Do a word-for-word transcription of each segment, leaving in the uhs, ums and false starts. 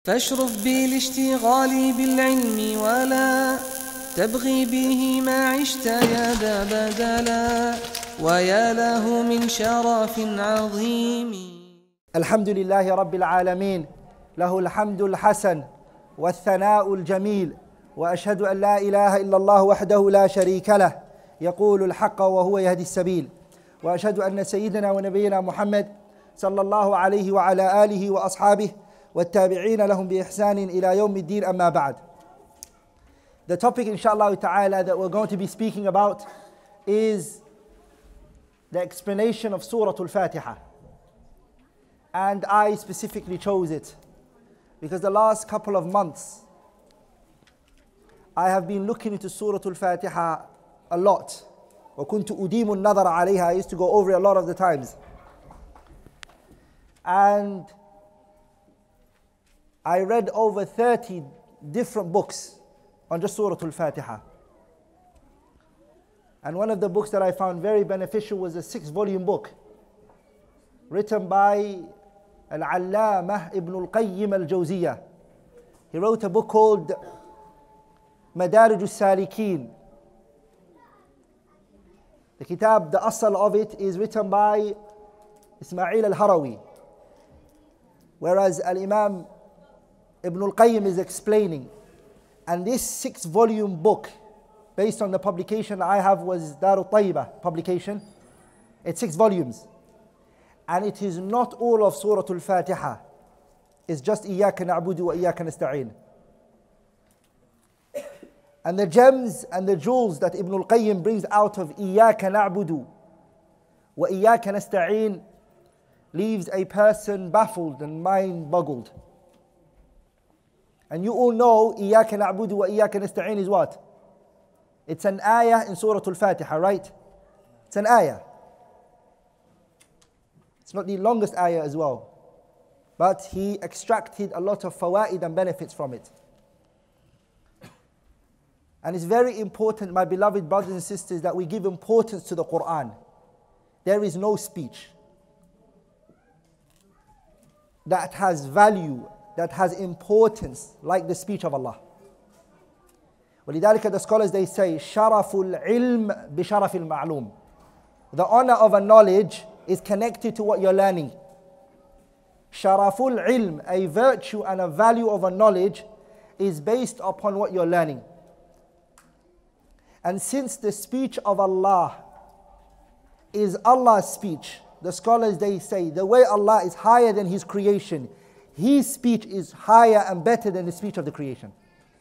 فاشرف بالاشتغال بالعلم ولا تبغي به ما عشت يا ذا بدلا ويا له من شرف عظيم. الحمد لله رب العالمين، له الحمد الحسن والثناء الجميل، وأشهد أن لا إله إلا الله وحده لا شريك له يقول الحق وهو يهدي السبيل، وأشهد أن سيدنا ونبينا محمد صلى الله عليه وعلى آله وأصحابه والتابعين لهم بإحسان إلى يوم الدين. أما بعد. The topic inshallah ta'ala that we're going to be speaking about is the explanation of Surahtu Al-Fatiha. And I specifically chose it because the last couple of months I have been looking into Surahtu Al-Fatiha a lot. وَكُنْتُ أُدِيمُ النَّظَرَ عَلَيْهَا. I used to go over it a lot of the times. And I read over thirty different books on just Surahtu Al-Fatiha. And one of the books that I found very beneficial was a six volume book written by Al-Allamah Ibn Al-Qayyim Al-Jawziyah. He wrote a book called Madrasatu Al-Salikin. The kitab, the asal of it is written by Ismail Al-Harawi. Whereas Al-Imam Ibn Al-Qayyim is explaining. And this six volume book, based on the publication I have, was Darut Tayyibah publication. It's six volumes. And it is not all of Surahtu Al-Fatiha. It's just إِيَّاكَ نَعْبُدُ وَإِيَّاكَ نَسْتَعِينُ. And the gems and the jewels that Ibn Al-Qayyim brings out of إِيَّاكَ نَعْبُدُ وَإِيَّاكَ نَسْتَعِينُ leaves a person baffled and mind boggled. And you all know إِيَّاكَ نَعْبُدُ وَإِيَّاكَ نَسْتَعِينُ is what? It's an ayah in Surahtu Al-Fatiha, right? It's an ayah. It's not the longest ayah as well. But he extracted a lot of fawaid and benefits from it. And it's very important, my beloved brothers and sisters, that we give importance to the Quran. There is no speech that has value, that has importance like the speech of Allah. وَلِذَلِكَ the scholars, they say شَرَفُ الْعِلْمِ بِشَرَفِ الْمَعْلُومِ. The honor of a knowledge is connected to what you're learning. Sharaful ilm, a virtue and a value of a knowledge, is based upon what you're learning. And since the speech of Allah is Allah's speech, the scholars, they say the way Allah is higher than His creation, His speech is higher and better than the speech of the creation.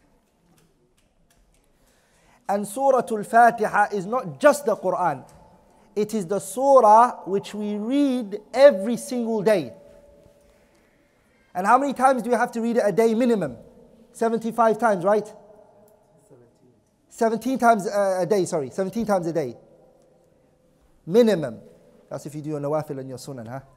And Surahtu Al-Fatiha is not just the Quran. It is the surah which we read every single day. And how many times do you have to read it a day minimum? seventy-five times, right? seventeen. seventeen times a day, sorry. seventeen times a day. Minimum. That's if you do your nawafil and your sunan, huh?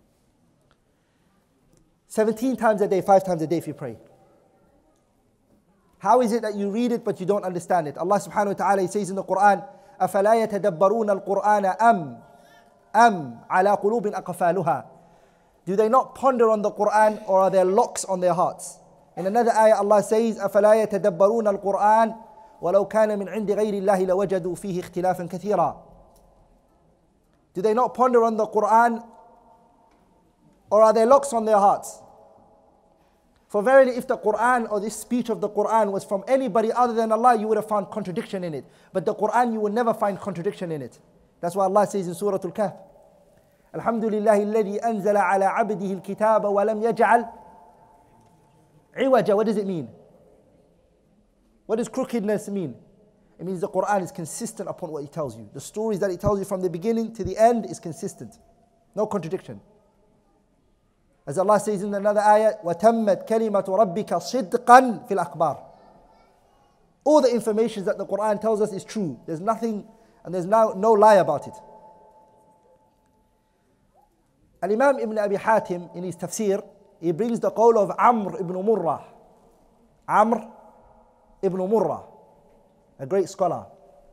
seventeen times a day, five times a day if you pray. How is it that you read it but you don't understand it? Allah subhanahu wa ta'ala says in the Quran, أَفَلَا يَتَدَبَّرُونَ الْقُرْآنَ أَمْ أَمْ عَلَى قُلُوبٍ أَقْفَالُهَا. Do they not ponder on the Quran, or are there locks on their hearts? In another ayah Allah says, أَفَلَا يَتَدَبَّرُونَ الْقُرْآنَ وَلَوْ كَانَ مِنْ عِنْدِ غَيْرِ اللَّهِ لَوَجَدُوا فِيهِ اخْتِلَافًا كَثِيرًا. Do they not ponder on the Quran, or are there locks on their hearts? For verily, if the Quran or this speech of the Quran was from anybody other than Allah, you would have found contradiction in it. But the Quran, you will never find contradiction in it. That's why Allah says in Surah Al-Kahf, Alhamdulillahi alladhi anzala ala abdihi al-kitaba wa lam yaj'al iwaja. What does it mean? What does crookedness mean? It means the Quran is consistent upon what it tells you. The stories that it tells you from the beginning to the end is consistent. No contradiction. As Allah says in another ayah, وَتَمَّتْ كَلِمَةُ رَبِّكَ صِدْقًا فِي الْأَخْبَارِ. All the information that the Quran tells us is true. There's nothing, and there's no, no lie about it. Al-Imam Ibn Abi Hatim, in his tafsir, he brings the qawl of Amr ibn Murrah. Amr ibn Murrah, a great scholar.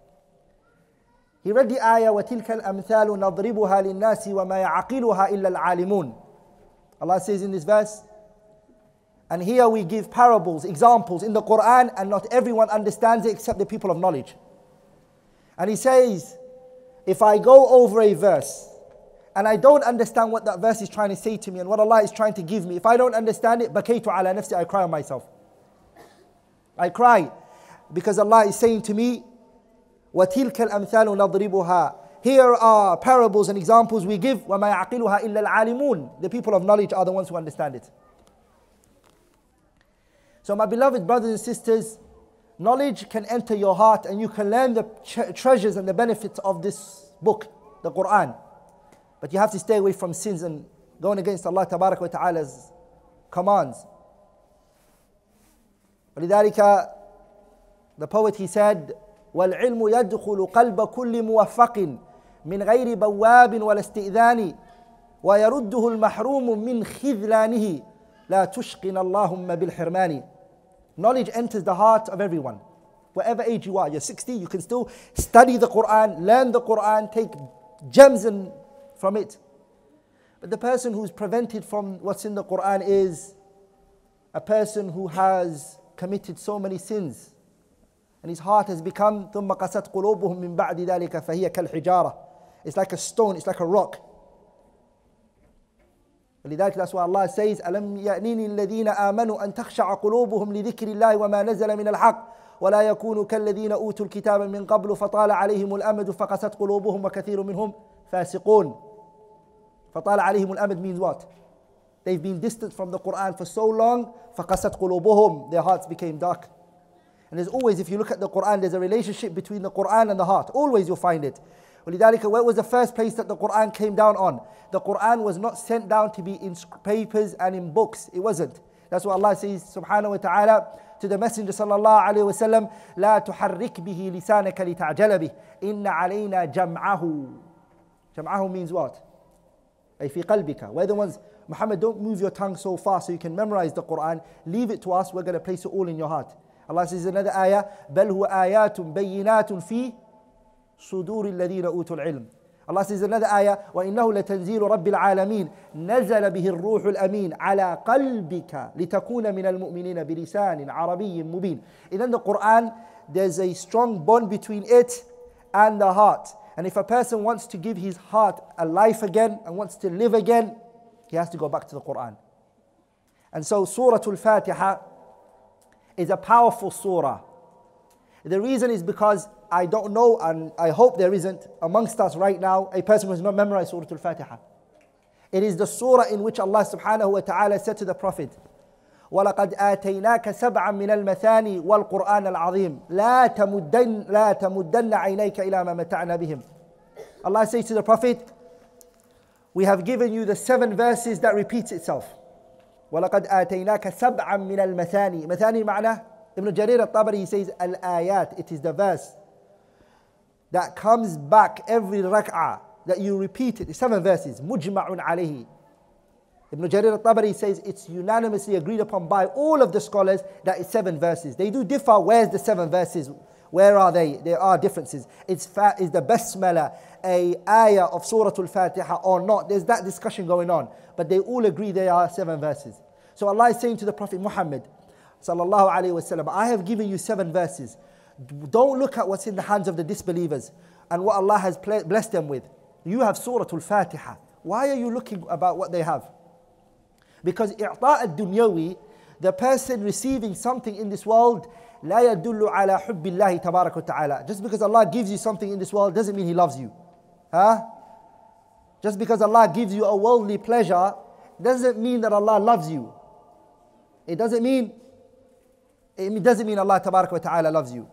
He read the ayah, وَتِلْكَ الْأَمْثَالُ نَضْرِبُهَا لِلنَّاسِ وَمَا يَعْقِلُهَا إِلَّا الْعَالِمُونَ. Allah says in this verse, And here we give parables, examples in the Quran, and not everyone understands it except the people of knowledge. And he says, if I go over a verse and I don't understand what that verse is trying to say to me and what Allah is trying to give me, if I don't understand it, bakaytu ala nafsi, I cry on myself. I cry because Allah is saying to me, وَتِلْكَ الْأَمْثَالُ نَضْرِبُهَا. Here are parables and examples we give. وَمَا يَعْقِلُهَا إِلَّا الْعَالِمُونَ. The people of knowledge are the ones who understand it. So my beloved brothers and sisters, knowledge can enter your heart and you can learn the tre- treasures and the benefits of this book, the Quran. But you have to stay away from sins and going against Allah Tabarak wa Ta'ala's commands. ولذلك, the poet, he said, وَالْعِلْمُ يَدْخُلُ قَلْبَ كُلِّ مُوَفَّقٍ مِنْ غَيْرِ بَوَّابٍ وَلَا اسْتِئْذَانٍ وَيَرُدُّهُ الْمَحْرُومُ مِنْ خِذْلَانِهِ لَا تُشْقِنَ اللَّهُمَّ بِالْحِرْمَانِ. Knowledge enters the heart of everyone. Whatever age you are, you're sixty, you can still study the Quran, learn the Quran, take gems and from it. But the person who's prevented from what's in the Quran is a person who has committed so many sins. And his heart has become ثُمَّ قَسَتْ قُلُوبُهُم مِّن بَعْدِ ذَلِكَ فَهِيَ كَالْحِجَارَةِ. It's like a stone, it's like a rock. ولذلك, that's why Allah says, أَلَمْ يَأْنِنِ الَّذِينَ آمَنُوا أَن تَخْشَعَ قُلُوبُهُم لِذِكْرِ اللَّهِ وَمَا نَزَلَ مِنَ الْحَقِّ وَلَا يَكُونُوا كَالَّذِينَ أُوتُوا الْكِتَابَ مِن قَبْلُ فَطَالَ عَلَيْهِمُ الْأَمَدُ فَقَسَتْ قُلُوبُهُم وَكَثِيرٌ مِّنْهُمْ فَاسِقُونَ. فَطَالَ عَلَيْهِمُ الْأَمَدُ means what? They've been distant from the Quran for so long, فَقَسَتْ قُلُوبُهُم, their hearts became dark. And there's always, if you look at the Quran, there's a relationship between the Quran and the heart. Always you'll find it. ولذلك, where was the first place that the Quran came down on? The Quran was not sent down to be in papers and in books. It wasn't. That's what Allah says, subhanahu wa ta'ala, to the Messenger sallallahu alayhi wa sallam, لا تحرك به لسانك لتعجل به إن علينا جمعه. جمعه means what? أي في قلبك. We're the ones, Muhammad, don't move your tongue so fast so you can memorize the Quran. Leave it to us, we're going to place it all in your heart. Allah says in another ayah, بل هو آيات بينات في صدور الذين أوتوا العلم. Allah says in another ayah, وإنه لتنزيل رب العالمين نزل به الروح الأمين على قلبك لتكون من المؤمنين بلسان عربي مبين. And in the Quran, there's a strong bond between it and the heart. And if a person wants to give his heart a life again and wants to live again, he has to go back to the Quran. And so Surahtu Al is a powerful surah. The reason is because I don't know, and I hope there isn't amongst us right now a person who has not memorized Surah Al-Fatiha. It is the surah in which Allah subhanahu wa ta'ala said to the Prophet, وَلَقَدْ آتَيْنَاكَ سَبْعًا مِنَ الْمَثَانِ وَالْقُرْآنَ الْعَظِيمِ لَا تَمُدَّنَّ لَا تَمُدَّنَّ عَيْنَيْكَ إِلَى مَا مَتَعْنَا بِهِمْ. Allah says to the Prophet, we have given you the seven verses that repeats itself. وَلَقَدْ آتَيْنَاكَ سَبْعًا مِنَ الْمَثَانِ. Mathani ma'na, Ibn Jarir al-Tabari, he says, al-ayat, it is the verse that comes back every rak'ah, that you repeat it. It's seven verses. Mujma'un alayhi. Ibn Jarir al-Tabari says it's unanimously agreed upon by all of the scholars that it's seven verses. They do differ. Where's the seven verses? Where are they? There are differences. It's fa- is the basmala a ayah of Surah Al-Fatiha or not? There's that discussion going on. But they all agree they are seven verses. So Allah is saying to the Prophet Muhammad sallallahu alayhi wa sallam, I have given you seven verses. Don't look at what's in the hands of the disbelievers and what Allah has blessed them with. You have Surah Al-Fatiha. Why are you looking about what they have? Because i'ta' al-dunyawi, the person receiving something in this world, لا يدل على حب الله تبارك وتعالى. Just because Allah gives you something in this world doesn't mean He loves you. Huh? Just because Allah gives you a worldly pleasure doesn't mean that Allah loves you. It doesn't mean it doesn't mean Allah تبارك وتعالى loves you.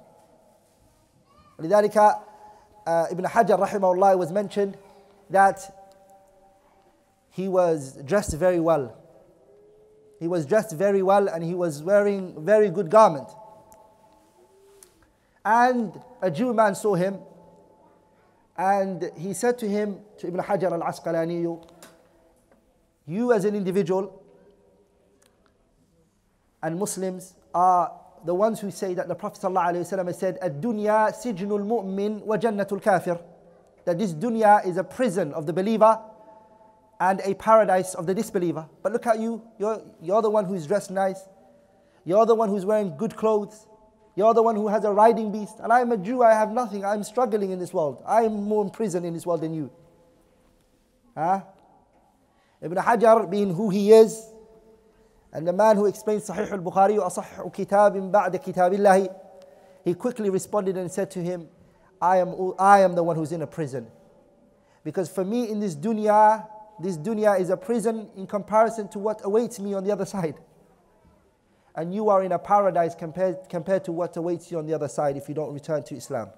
لذلك uh, Ibn Hajar rahimahullah was mentioned that he was dressed very well. He was dressed very well and he was wearing very good garment. And a Jew man saw him and he said to him, to Ibn Hajar al-Asqalani, you as an individual and Muslims are the ones who say that the Prophet ﷺ said, "Ad-dunya sijnul mu'min wa jannatul kafir," that this dunya is a prison of the believer and a paradise of the disbeliever. But look at you, you're, you're the one who's dressed nice. You're the one who's wearing good clothes. You're the one who has a riding beast. And I'm a Jew, I have nothing. I'm struggling in this world. I'm more in prison in this world than you. Huh? Ibn Hajar, being who he is, and the man who explains Sahih al-Bukhari, وَأَصَحُّ كِتَابٍ بَعْدَ كِتَابِ اللَّهِ, he quickly responded and said to him, I am, I am the one who's in a prison. Because for me in this dunya, this dunya is a prison in comparison to what awaits me on the other side. And you are in a paradise compared, compared to what awaits you on the other side if you don't return to Islam.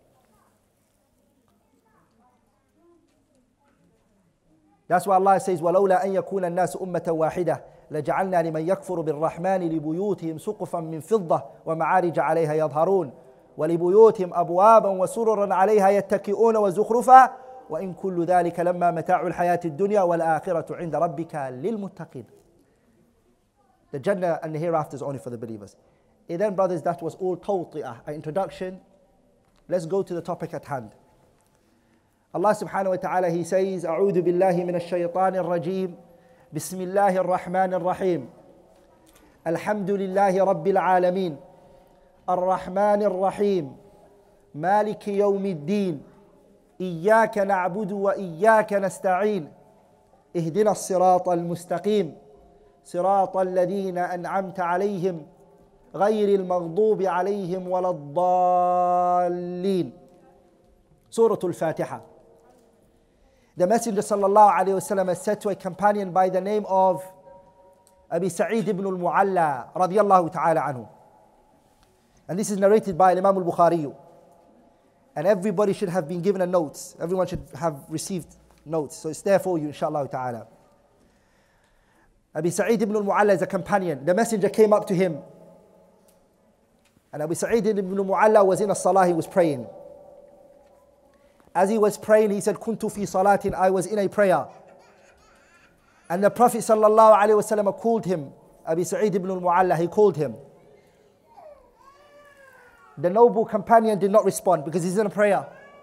That's why Allah says, وَلَوْلَا أَن يَكُونَ النَّاسُ أُمَّةً وَاحِدَةً لَجَعَلْنَا لِمَنْ يَكْفُرُ بِالرَّحْمَنِ لِبُيُوتِهِمْ سُقُفًا مِّن فِضَّةٍ وَمَعَارِجَ عَلَيْهَا يَظْهَرُونَ وَلِبُيُوتِهِمْ أَبْوَابًا وَسُرُرًا عَلَيْهَا يَتَّكِئُونَ وَزُخْرُفًا وَإِن كُلُّ ذَلِكَ لَمَّا مَتَاعُ الْحَيَاةِ الدُّنْيَا وَالْآخِرَةُ عِندَ رَبِّكَ لِلْمُتَّقِينَ. The Jannah and the hereafter is only for the believers. And then, brothers, that was all tawti'ah, an introduction. Let's go to the topic at hand. Allah subhanahu wa ta'ala, He says, أعوذ بالله من الشيطان الرجيم بسم الله الرحمن الرحيم الحمد لله رب العالمين الرحمن الرحيم مالك يوم الدين إياك نعبد وإياك نستعين اهدنا الصراط المستقيم صراط الذين أنعمت عليهم غير المغضوب عليهم ولا الضالين. Surahtu Al-Faatiha. The Messenger sallallahu alayhi wa sallam has said to a companion by the name of Abi Sa'id ibn al-Mu'alla radiyallahu ta'ala anhu. And this is narrated by Imam al-Bukhari. And everybody should have been given a note. Everyone should have received notes. So it's there for you, inshallah ta'ala. Abi Sa'id ibn al-Mu'alla is a companion. The Messenger came up to him. And Abi Sa'id ibn al-Mu'alla was in a salah, he was praying. As he was praying, he said, Kuntu fi salatin, I was in a prayer. And the Prophet sallallahu alayhi wa sallam called him, Abi Sa'id ibn al-Mu'alla, he called him. The noble companion did not respond because he's in a prayer.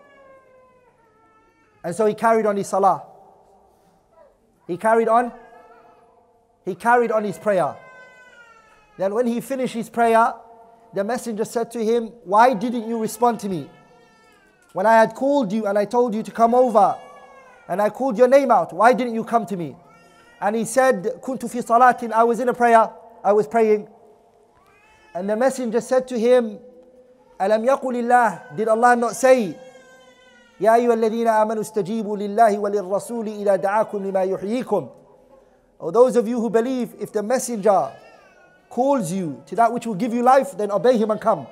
And so he carried on his salah. He carried on. He carried on his prayer. Then when he finished his prayer, the Messenger said to him, why didn't you respond to me? When I had called you and I told you to come over and I called your name out, why didn't you come to me? And he said, Kuntu fi salatin, I was in a prayer, I was praying. And the Messenger said to him, Alam yaqulillah, did Allah not say, Ya ayyuha alladhina amanu istajibu lillahi wa lirrasuli ila da'akum lima yuhyikum. O those of you who believe, if the Messenger calls you to that which will give you life, then obey him and come.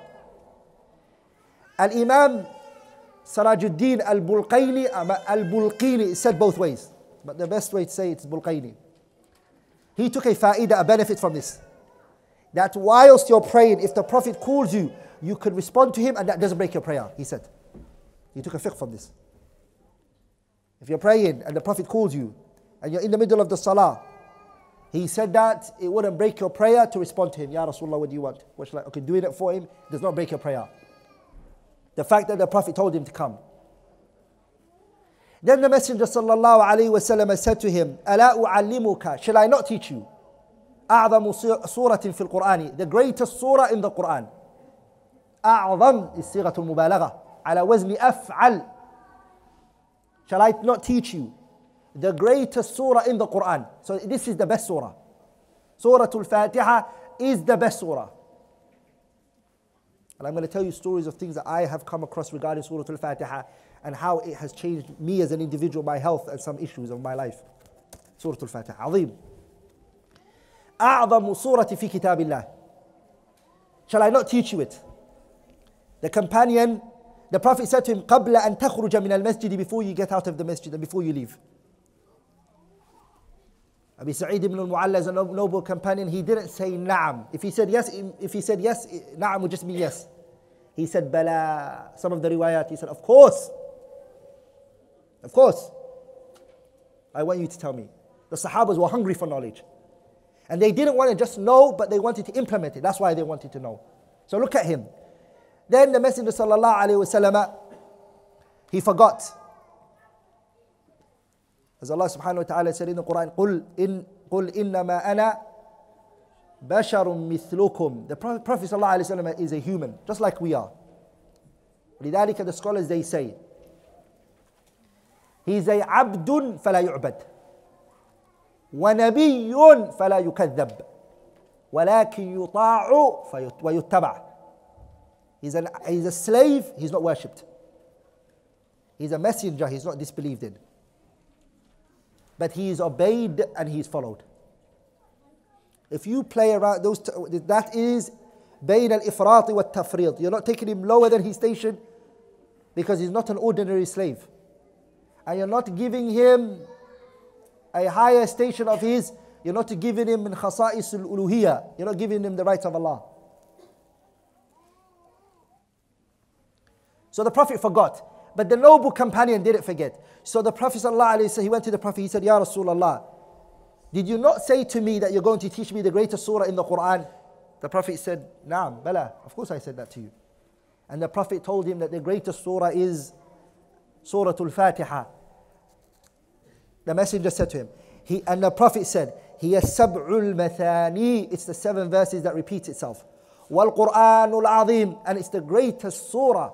Al-Imam Sirajuddin al-Bulqayni, al-Bulqini said both ways. But the best way to say it is Bulqayni. He took a fa'idah, a benefit from this. That whilst you're praying, if the Prophet calls you, you could respond to him and that doesn't break your prayer, he said. He took a fiqh from this. If you're praying and the Prophet calls you, and you're in the middle of the salah, he said that it wouldn't break your prayer to respond to him. Ya Rasulullah, what do you want? What shall I? Okay, doing it for him does not break your prayer. The fact that the Prophet told him to come. Then the Messenger sallallahu alayhi wa sallam said to him, Ala u'allimuka, shall I not teach you? أعظم سورة في القرآن, the greatest surah in the Quran. أعظم is صيغة المبالغة على وزن أفعل. Shall I not teach you the greatest surah in the Quran? So this is the best surah. Surahtu Al-Fatiha is the best surah. And I'm going to tell you stories of things that I have come across regarding Surahtu Al-Fatiha and how it has changed me as an individual, my health and some issues of my life. Surahtu Al-Fatiha, عظيم. أعظم سورة في كتاب الله. Shall I not teach you it? The companion, the Prophet said to him, قبل أن تخرج من المسجد, before you get out of the masjid and before you leave. Abi Sa'id ibn al-Mu'alla is a noble companion. He didn't say na'am. If he said yes, if he said yes, na'am would just mean yes. He said bala. Some of the riwayat, he said, of course. Of course. I want you to tell me. The Sahabas were hungry for knowledge. And they didn't want to just know, but they wanted to implement it. That's why they wanted to know. So look at him. Then the Messenger sallallahu alayhi wa sallam, he forgot. As Allah subhanahu wa ta'ala said in the Quran, قُلْ, إن, قُلْ إِنَّمَا أَنَا بَشَرٌ مِثْلُكُمْ. The Prophet, Prophet sallallahu alayhi wa sallam is a human, just like we are. لذلك the scholars they say, he's a عبد فلا يعبد ونبي فلا يكذب ولكن يطاع ويتبع. He's, an, he's a slave, he's not worshipped. He's a messenger, he's not disbelieved in. But he is obeyed and he is followed. If you play around those, that is بين الإفراط والتفريط. You're not taking him lower than his station because he's not an ordinary slave. And you're not giving him a higher station of his. You're not giving him min khasa'is al-uluhiyya. You're not giving him the rights of Allah. So the Prophet forgot. But the noble companion didn't forget. So the Prophet sallallahu alaihi wasallam, he went to the Prophet, he said, Ya Rasulullah, did you not say to me that you're going to teach me the greatest surah in the Quran? The Prophet said, Naam, Bala, of course I said that to you. And the Prophet told him that the greatest surah is Surahtu Al The messenger said to him, he, and the Prophet said, Hiya sab'ul mathani, it's the seven verses that repeat itself. Wal Qur'anul Azim, and it's the greatest surah.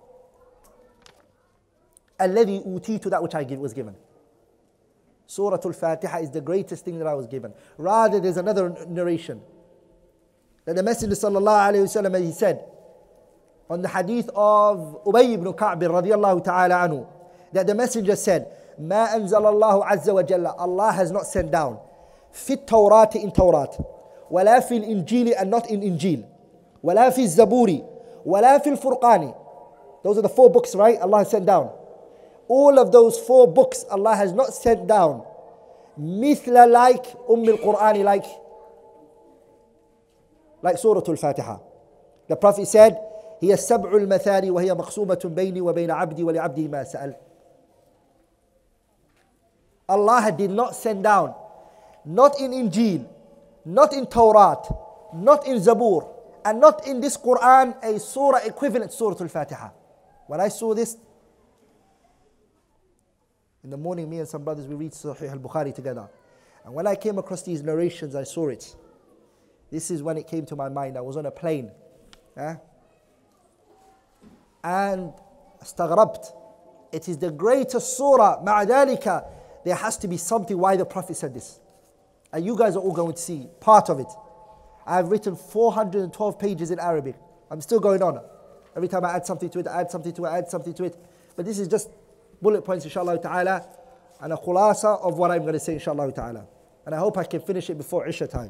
Alladhi utitu, that which I give, was given. Surah Al-Fatiha is the greatest thing that I was given. Rather, there's another narration that the Messenger sallallahu alayhi wa sallam, he said on the hadith of Ubay ibn Ka'b radiyallahu ta'ala anhu, that the Messenger said, Ma anzalallahu azza wa jalla, Allah has not sent down fit Tawrat in Tawrat, wala fil Injili, and not in Injil, wala fil Zaburi, wala fil Furqani. Those are the four books, right? Allah has sent down. All of those four books Allah has not sent down. Mithla, like Umm al-Qur'ani, like like Surah Al-Fatiha. The Prophet said, هي السبع المثاني وهي مقسومة بيني وبين عبدي ولعبدي ما سأل. Allah did not send down, not in Injil, not in Torah, not in Zabur, and not in this Quran, a surah equivalent to Surah Al-Fatiha. When I saw this, in the morning, me and some brothers, we read Sahih al-Bukhari together. And when I came across these narrations, I saw it. This is when it came to my mind. I was on a plane. Eh? And استغربت. It is the greatest surah. مع ذلك, there has to be something why the Prophet said this. And you guys are all going to see part of it. I have written four hundred twelve pages in Arabic. I'm still going on. Every time I add something to it, I add something to it, I add something to it. But this is just bullet points, inshallah ta'ala, and a khulasa of what I'm going to say, inshallah ta'ala. And I hope I can finish it before Isha time.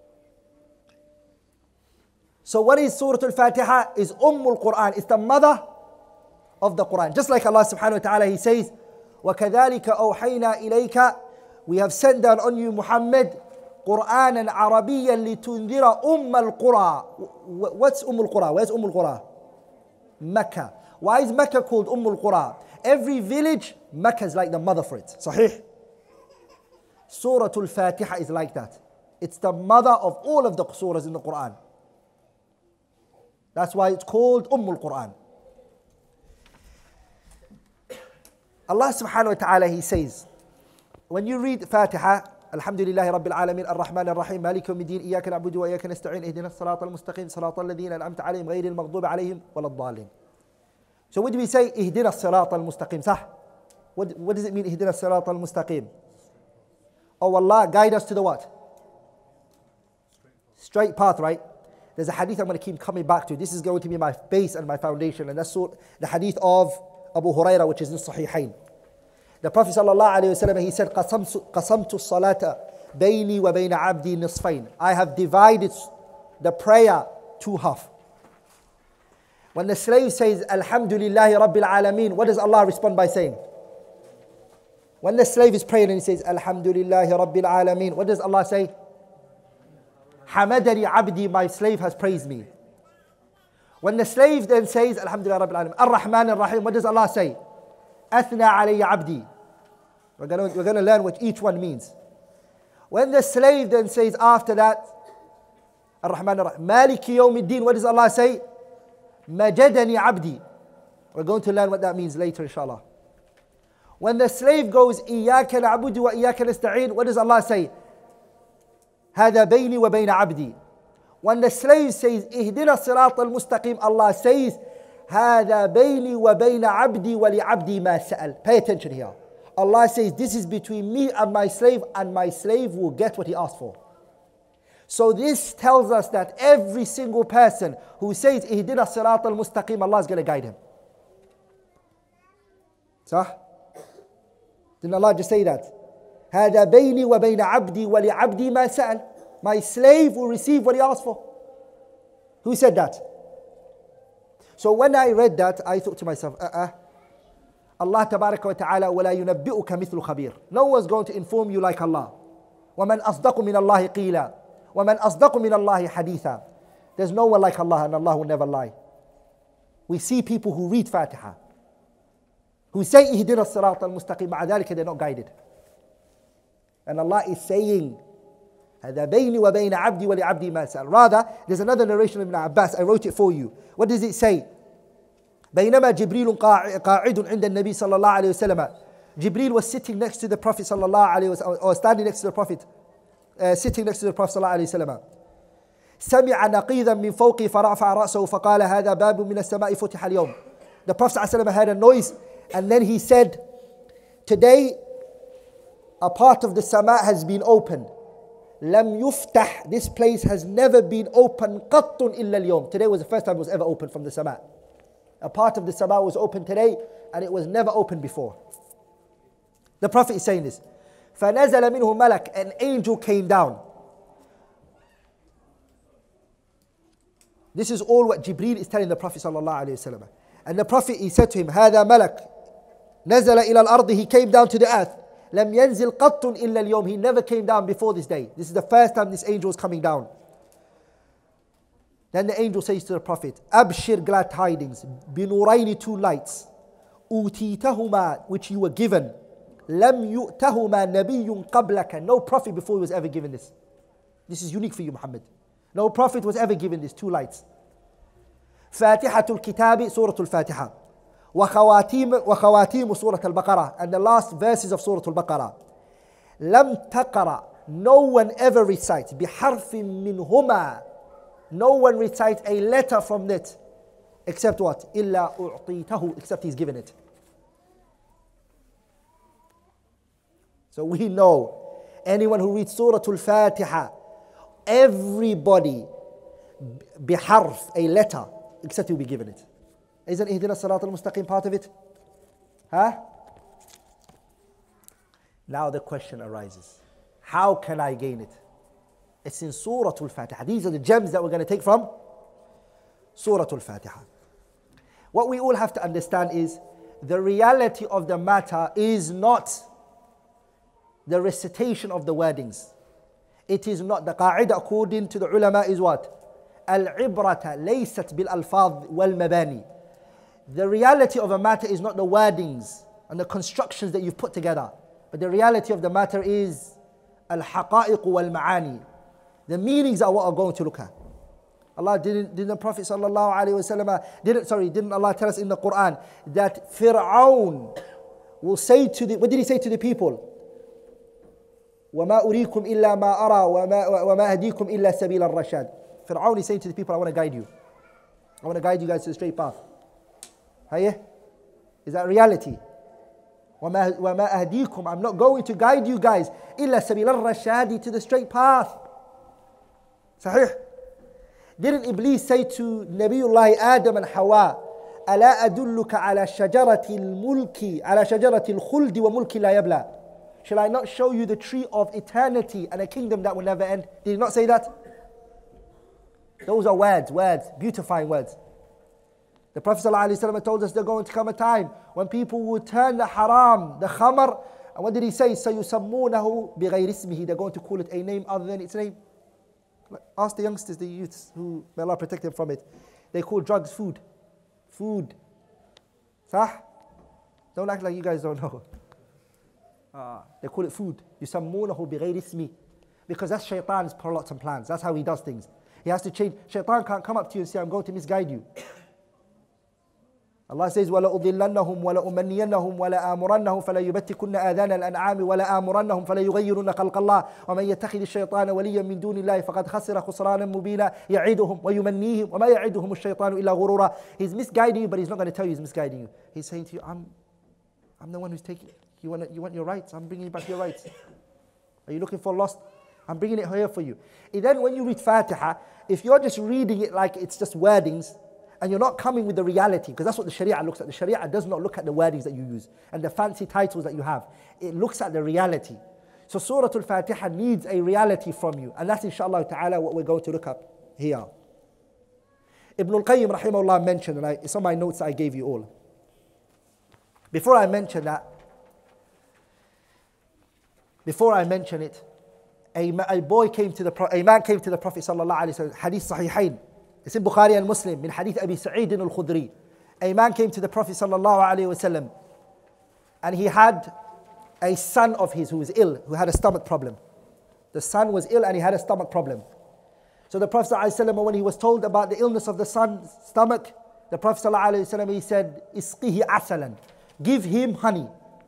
So what is Surah Al-Fatiha? Is Ummul Quran. It's the mother of the Quran. Just like Allah subhanahu wa ta'ala, He says, وَكَذَلِكَ أَوْحَيْنَا إِلَيْكَ, we have sent down on you, Muhammad, قُرْآنًا عَرَبِيًّا لِتُنذِرَ أُمَّ الْقُرَى. What's Ummul Qura? Where's Ummul Qura? Mecca. Why is Mecca called Ummul Qura? Every village, Mecca is like the mother for it. Sahih. Surah Al-Fatiha is like that. It's the mother of all of the surahs in the Quran. That's why it's called Ummul Quran. Allah subhanahu wa ta'ala, He says, when you read Fatiha, Alhamdulillahi Rabbil Alameen, Ar-Rahman Ar-Rahim, Malik Yawmiddin, Iyaka na'budu wa Iyaka nasta'in, Ihdina as-sirata al-mustaqim, sirata alladhina an'amta alayhim, ghayril maghdubi alayhim, walad-dallin. So what do we say? Ihdina as-sirata al-mustaqim. Sah? What, what does it mean, Ihdina as-sirata al-mustaqim? Oh Allah, guide us to the what? Straight path, right? There's a hadith I'm going to keep coming back to. This is going to be my base and my foundation. And that's the hadith of Abu Hurairah, which is in Sahihain. The Prophet sallallahu alayhi wa sallam, he said, قَسَمْتُ الصَّلَاةَ بَيْنِي وَبَيْنَ عَبْدِي نِصْفَيْنِ. I have divided the prayer to half. When the slave says, Alhamdulillahi Rabbil Alameen, what does Allah respond by saying? When the slave is praying and he says, Alhamdulillahi Rabbil Alameen, what does Allah say? Hamadani Abdi, my slave has praised me. When the slave then says, Alhamdulillah Rabbil Alameen, Ar-Rahman Ar-Rahim, what does Allah say? Athna alayya abdi. We're going we're to learn what each one means. When the slave then says after that, Ar-Rahman Ar-Rahim, Maliki Yawmiddin, what does Allah say? Majadani abdi. We're going to learn what that means later, inshallah. When the slave goes, إِيَّاكَ نَعْبُدُ وَإِيَّاكَ نَسْتَعِينُ, what does Allah say? هَذَا بَيْنِي وَبَيْنَ عَبْدِي. When the slave says, إِهْدِنَا الصِّرَاطَ الْمُسْتَقِيمِ, Allah says, هَذَا بَيْنِي وَبَيْنَ عَبْدِي وَلِعَبْدِي مَا سَأَلْ. Pay attention here. Allah says, this is between me and my slave, and my slave will get what he asked for. So this tells us that every single person who says, إِهْدِنَا الصِّرَاطَ الْمُسْتَقِيمِ, Allah is going to guide him. Sah? Didn't Allah just say that? هَذَا بَيْنِي وَبَيْنَ عَبْدِي وَلِعَبْدِي مَا سَأَلْ. My slave will receive what he asked for. Who said that? So when I read that, I thought to myself, uh-uh. Allah tabaraka wa ta'ala, وَلَا يُنَبِّئُكَ مِثْلُ خَبِيرٍ. No one's going to inform you like Allah. وَمَنْ أَصْدَقُ مِنَ اللَّهِ قِيلًا وَمَنْ أَصْدَقُ مِنَ اللَّهِ حَدِيثًا. There's no one like Allah, and Allah will never lie. We see people who read Faatiha, who say إِهْدِنَا الصِّرَاطَ الْمُسْتَقِيمَ, مع ذلك they're not guided. And Allah is saying, هَذَا بَيْنِي وَبَيْنَ عَبْدِي وَلِعَبْدِي مَا سَأَلْ. Rather, there's another narration of Ibn Abbas. I wrote it for you. What does it say? بينما جبريل قاعد عند النبي صلى الله عليه وسلم. Jibreel was sitting next to the Prophet صلى الله عليه وسلم, or standing next to the Prophet, uh, sitting next to the Prophet صلى الله عليه وسلم. سمع نقيضا من فوقه فرفع رأسه فقال هذا باب من السماء فتح اليوم. The Prophet صلى الله عليه وسلم heard a noise, and then he said, today a part of the sama has been opened. لم يفتح, this place has never been opened قط إلا اليوم. Today was the first time it was ever opened from the sama. A part of the sama was opened today, and it was never opened before. The Prophet is saying this. فَنَزَلَ مِنْهُ مَلَكٌ, an angel came down. This is all what Jibreel is telling the Prophet sallallahu alaihi wasallam. And the Prophet, he said to him, هذا ملك نزل إلى الأرض, he came down to the earth. لم ينزل قط إلا اليوم, he never came down before this day. This is the first time this angel is coming down. Then the angel says to the Prophet, Abshir, glad tidings, binuraini, two lights, utitahuma, which you were given, lam yu'tahuma nabiyyun qablaka, no prophet before you was ever given this. This is unique for you, Muhammad. No prophet was ever given this, two lights. Fatihatul Kitabi, Surahtu Al-Fatiha. Wa khawatim, wa khawatim Surah Al-Baqarah, and the last verses of Surah Al-Baqarah. Lam taqara, no one ever recites, biharfin minhuma, no one recites a letter from it, except what? Illa u'titahu, except he's given it. So we know, anyone who reads Surah Al-Fatiha, everybody, biharf, a letter, except he'll be given it. Isn't Ihdina Salat al-Mustaqim part of it? Huh? Now the question arises, how can I gain it? It's in Surah Al-Fatiha. These are the gems that we're going to take from Surah Al-Fatiha. What we all have to understand is, the reality of the matter is not the recitation of the wordings. It is not, the qa'idah according to the ulama is what? Al-ibrata laysat bil-alfadh wal-mabani. The reality of a matter is not the wordings and the constructions that you've put together, but the reality of the matter is al-haqa'iq wal-ma'ani. The meanings are what are going to look at. Allah didn't, didn't the Prophet sallallahu alaihi wasallam, didn't, sorry, didn't Allah tell us in the Quran that Fir'aun will say to the, what did he say to the people? وَمَا أُرِيكُمْ إِلَّا مَا أَرَى وَمَا أَهْدِيكُمْ إِلَّا سَبِيلَ الرَّشَادِ. Fir'aun is saying to the people, I want to guide you. I want to guide you guys to the straight path. Hayya? Is that reality? وَمَا أَهْدِيكُمْ, I'm not going to guide you guys إِلَّا سَبِيلَ الرَّشَادِ, to the straight path. Sahih? Didn't Iblis say to Nabiyullah Adam and Hawa, أَلَا أَدُلُّكَ عَلَى شَجَرَةِ الْمُلْكِ عَلى شَجَرَةِ الْخُلْدِ وَمُلْكِ لَا يَبْلَى? Shall I not show you the tree of eternity and a kingdom that will never end? Did he not say that? Those are words, words, beautifying words. The Prophet ﷺ told us there's going to come a time when people will turn the haram, the khamr, and what did he say? سَيُسَمُّونَهُ بِغَيْرِ اسْمِهِ. They're going to call it a name other than its name. Ask the youngsters, the youths, who may Allah protect them from it. They call drugs food. Food. Sah? Don't act like you guys don't know. Uh, they call it food. يُسَمُّونَهُ بِغَيْرِ اسْمِهِ. Because that's shaitan's plots and plans. That's how he does things. He has to change. Shaitan can't come up to you and say, I'm going to misguide you. Allah says, وَلَأُضِلَّنَّهُمْ وَلَأُمَنِّيَنَّهُمْ وَلَآمُرَنَّهُمْ فَلَيُبَتِّكُنَّ آذَانَ الْأَنْعَامِ وَلَآمُرَنَّهُمْ فَلَيُغَيِّرُنَّ خَلْقَ اللَّهِ وَمَنْ يَتَّخِذِ الشَّيْطَانَ وَلِيًّا مِنْ دُونِ اللَّهِ فَقَدْ خَسِرَ خُسْرَانًا مُبِينًا يَعِدُهُمْ وَيُمَنِّيهِمْ وَمَا يَعِدُهُمُ الشَّيْطَانُ إِلَّا غُرُورًا. He's misguiding you, but he's not going to tell you he's misguiding you. He's saying to you, I'm, I'm the one who's taking it. You want, you want your rights? I'm bringing back your rights. Are you looking for lost? I'm bringing it here for you. And then when you read Fatiha, if you're just reading it like it's just wordings, and you're not coming with the reality, because that's what the Sharia looks at. The Sharia does not look at the wordings that you use and the fancy titles that you have. It looks at the reality. So Surah Al-Fatiha needs a reality from you. And that's inshallah ta'ala what we're going to look up here. Ibn al-Qayyim rahimahullah mentioned, and I, it's on my notes that I gave you all. Before I mention that, before I mention it, a, a boy came to the a man came to the Prophet sallallahu alaihi wasallam, hadith sahihain. It's in Bukhari and Muslim, min hadith Abi Sa'id al-Khudri. A man came to the Prophet sallallahu alaihi wasallam, and he had a son of his who was ill, who had a stomach problem. The son was ill and he had a stomach problem. So the Prophet sallallahu alaihi wasallam, when he was told about the illness of the son's stomach, the Prophet sallallahu alaihi wasallam, he said, "Isqihi asalan, give him honey."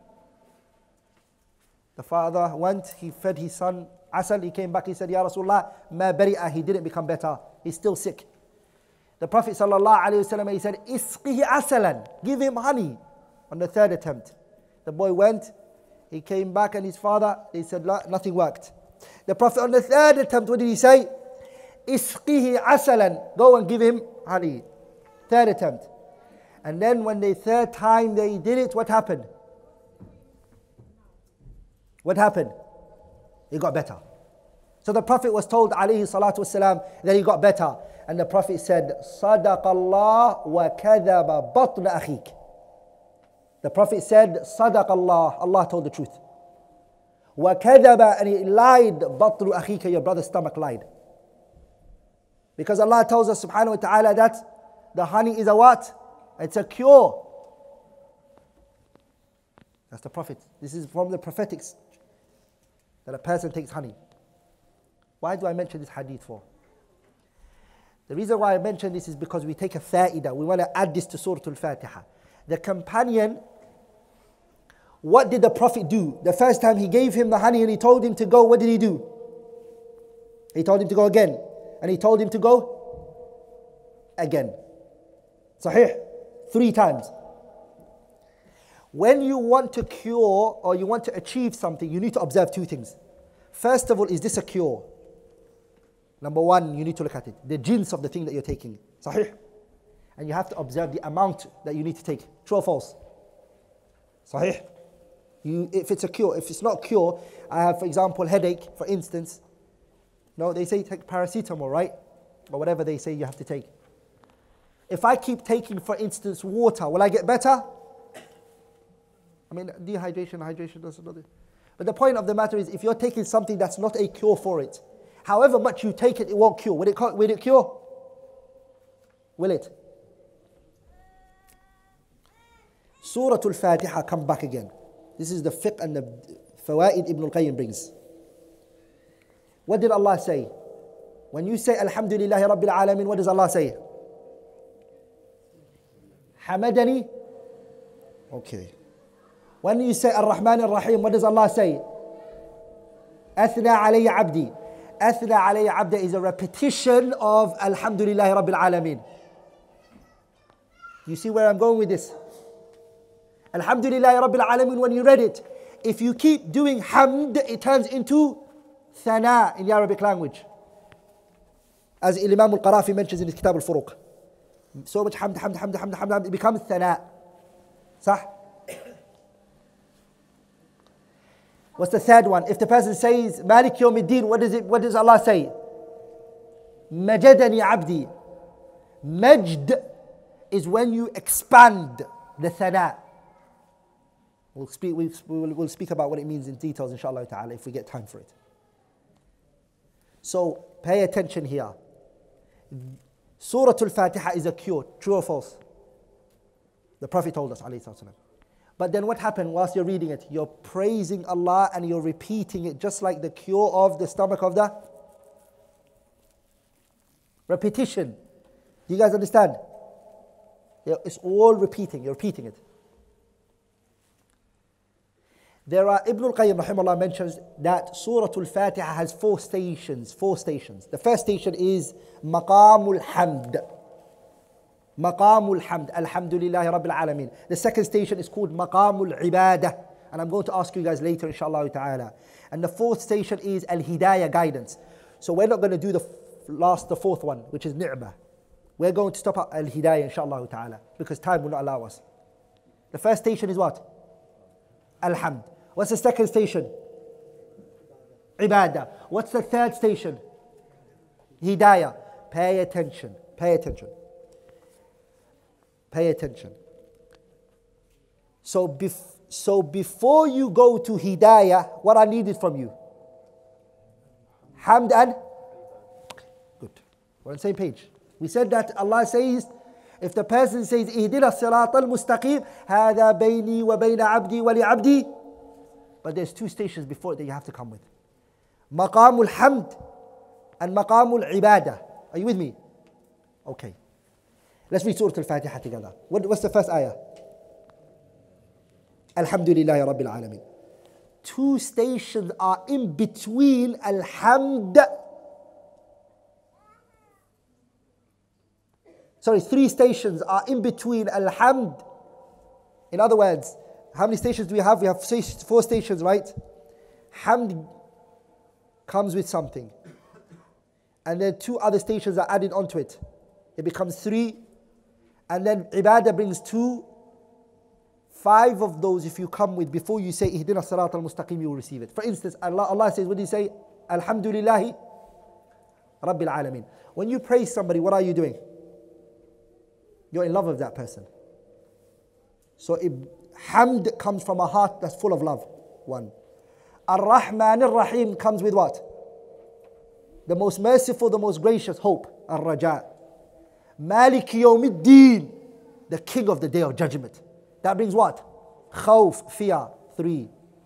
The father went, he fed his son asal. He came back, he said, "Ya Rasulullah, ma bari'ah, he didn't become better. He's still sick." The Prophet sallallahu alaihi wasallam, he said, "Isqihi asalan, give him honey." On the third attempt, the boy went, he came back, and his father, they said, nothing worked. The Prophet on the third attempt, what did he say? "Isqihi asalan, go and give him honey." Third attempt. And then when the third time they did it, what happened? What happened? He got better. So the Prophet was told, alayhi salatu wasalam, that he got better. And the Prophet said, "Sadaq Allah wa kadhaba batn akhik." The Prophet said, "Sadaq Allah, Allah told the truth. Wa kadhaba, and he lied, batn akhika, your brother's stomach lied." Because Allah tells us subhanahu wa ta'ala that the honey is a what? It's a cure. That's the Prophet. This is from the prophetics, that a person takes honey. Why do I mention this hadith for? The reason why I mention this is because we take a fa'idah. We want to add this to Surah Al-Fatiha. The companion, what did the Prophet do? The first time he gave him the honey and he told him to go, what did he do? He told him to go again. And he told him to go again. Sahih. Three times. When you want to cure or you want to achieve something, you need to observe two things. First of all, is this a cure? Number one, you need to look at it. The jins of the thing that you're taking. Sahih. And you have to observe the amount that you need to take. True or false? Sahih. You, if it's a cure, if it's not a cure, I have, for example, headache, for instance. No, they say take paracetamol, right? Or whatever they say you have to take. If I keep taking, for instance, water, will I get better? I mean, dehydration, hydration doesn't know. But the point of the matter is, if you're taking something that's not a cure for it, however much you take it, it won't cure. Will it, will it cure? Will it? Surah Al-Fatiha, come back again. This is the fiqh and the fawaid Ibn al-Qayyim brings. What did Allah say? When you say Alhamdulillahi Rabbil Alameen, what does Allah say? Hamadani? Okay. When you say Ar-Rahman Ar-Rahim, what does Allah say? Athna alayya abdi. Athna alayya abdi is a repetition of Alhamdulillahi Rabbil Alameen. You see where I'm going with this? Alhamdulillahi Rabbil Alameen, when you read it, if you keep doing hamd, it turns into thana in the Arabic language. As Imam al-Qarafi mentions in his Kitab al-Furuq. So much hamd, hamd, hamd, hamd, hamd, it becomes thana. Sah? What's the third one? If the person says Malik Yawmiddin, what does it? What does Allah say? Majadani abdi. Majd is when you expand the thana. We'll speak, we'll, we'll, we'll speak about what it means in details, inshallah ta'ala, if we get time for it. So, pay attention here. Surah Al-Fatiha is a cure, true or false? The Prophet told us, alayhi salatu wasalam. But then what happened whilst you're reading it? You're praising Allah and you're repeating it just like the cure of the stomach of the repetition. Do you guys understand? It's all repeating, you're repeating it. There are, Ibn al-Qayyim rahimahullah mentions that Surahtu Al-Fatiha has four stations, four stations. The first station is Maqamul Hamd. Maqamul Hamd, Alhamdulillahi Rabbil Alameen. The second station is called Maqamul Ibadah. And I'm going to ask you guys later, inshallah ta'ala. And the fourth station is Al-Hidayah, guidance. So we're not going to do the last, the fourth one, which is Ni'mah. We're going to stop at Al-Hidayah, inshallah ta'ala, because time will not allow us. The first station is what? Alhamd. What's the second station? Ibadah. What's the third station? Hidayah. Pay attention. Pay attention. Pay attention. So, bef- so before you go to Hidayah, what I needed from you? Hamd and? Good. We're on the same page. We said that Allah says, if the person says, Ihdina sirat al-mustaqim, هذا بيني وبين عبدي ولعبدي. But there's two stations before it that you have to come with. Maqamul Hamd and Maqamul Ibadah. Are you with me? Okay. Let's read Surah Al-Fatiha together. What, what's the first ayah? Alhamdulillahi Rabbil Alameen. Two stations are in between Alhamd. Sorry, three stations are in between Alhamd. In other words, how many stations do we have? We have four stations, right? Hamd comes with something. And then two other stations are added onto it. It becomes three. And then Ibadah brings two. Five of those, if you come with, before you say Ihdina Sirat al-Mustaqim, you will receive it. For instance, Allah, Allah says, what do you say? Alhamdulillahi Rabbil Alameen. When you praise somebody, what are you doing? You're in love with that person. So it, Hamd comes from a heart that's full of love. One. Ar-Rahman Ar-Rahim comes with what? The most merciful, the most gracious, hope. Ar-Raja. Malik Yawmiddin, the king of the day of judgment. That brings what? Khawf, fear. Three.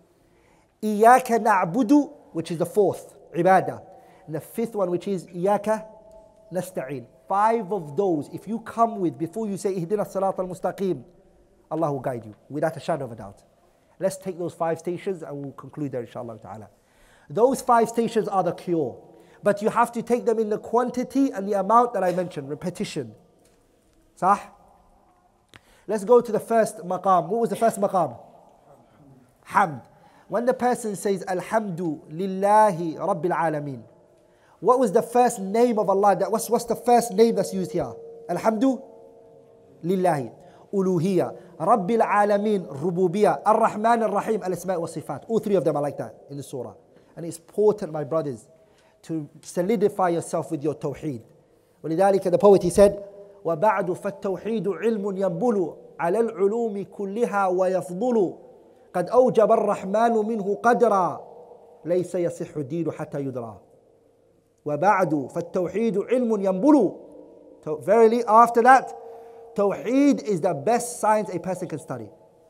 Iyaka na'budu, which is the fourth, Ibadah. And the fifth one, which is Iyaka nasta'in. Five of those, if you come with, before you say Ihdina Sirat al-Mustaqim, Allah will guide you, without a shadow of a doubt. Let's take those five stations and we'll conclude there, inshallah ta'ala. Those five stations are the cure. But you have to take them in the quantity and the amount that I mentioned, repetition. Sah? Let's go to the first maqam. What was the first maqam? Hamd. When the person says, Alhamdu lillahi Rabbil Alameen, what was the first name of Allah? That, what's, what's the first name that's used here? Alhamdu lillahi. Uluhiyya. Rabbil Alameen. Rububiyya. Ar-Rahman Ar-Rahim. Al-Asma' wa Sifat. All three of them are like that in the surah. And it's important, my brothers, to solidify yourself with your tawheed. ولذلك the poet, he said, وَبَعْدُ فَالتَّوْحِيدُ عِلْمٌ يَنْبُلُ عَلَى الْعُلُومِ كُلِّهَا وَيَفْضُلُ قَدْ أَوْجَبَ الرَّحْمَنُ مِنْهُ قَدْرًا لَيْسَ يَصِحُّ الدِّينُ حَتَّى يُدْرَى وَبَعْدُ فَالتَّوْحِيدُ عِلْمٌ يَنْبُلُ. Verily, after that, Tawheed is the best science a person can study.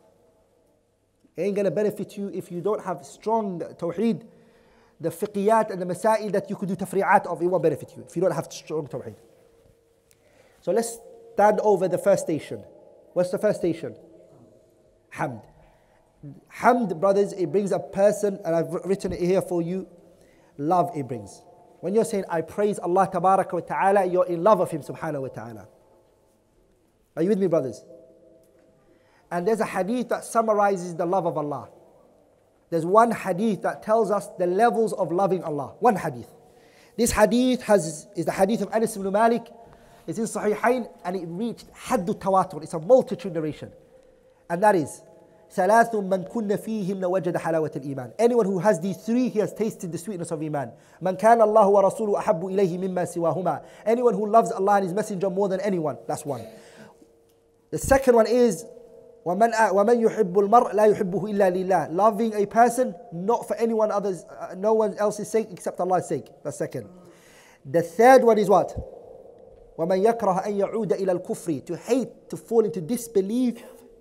It ain't going to benefit you if you don't have strong Tawheed. The fiqiyat and the masail that you could do tafri'at of, it won't benefit you if you don't have strong Tawheed. So let's stand over the first station. What's the first station? Hamd. Hamd, brothers, it brings a person, and I've written it here for you, love it brings. When you're saying, I praise Allah tabaraka wa ta'ala, you're in love of Him subhanahu wa ta'ala. Are you with me, brothers? And there's a hadith that summarizes the love of Allah. There's one hadith that tells us the levels of loving Allah. One hadith. This hadith has, is the hadith of Anas ibn Malik. It's in Sahihain and it reached haddu tawatur. It's a multitude narration. And that is, ثلاث من كن فيهن وجد حلاوة الإيمان. Anyone who has these three, he has tasted the sweetness of Iman. من كان الله ورسوله أحب إليه مما سواهما. Anyone who loves Allah and His Messenger more than anyone. That's one. The second one is, وَمَنْ وَمَنْ يُحِبُّ الْمَرْءَ لَا يُحِبُّهُ إِلَّا لِلَّهِ. Loving a person, not for anyone others, uh, no one else's sake except Allah's sake. That's second. The third one is what? وَمَنْ يَكْرَهَ أَنْ يَعُودَ إِلَى الْكُفْرِ. To hate, to fall into disbelief.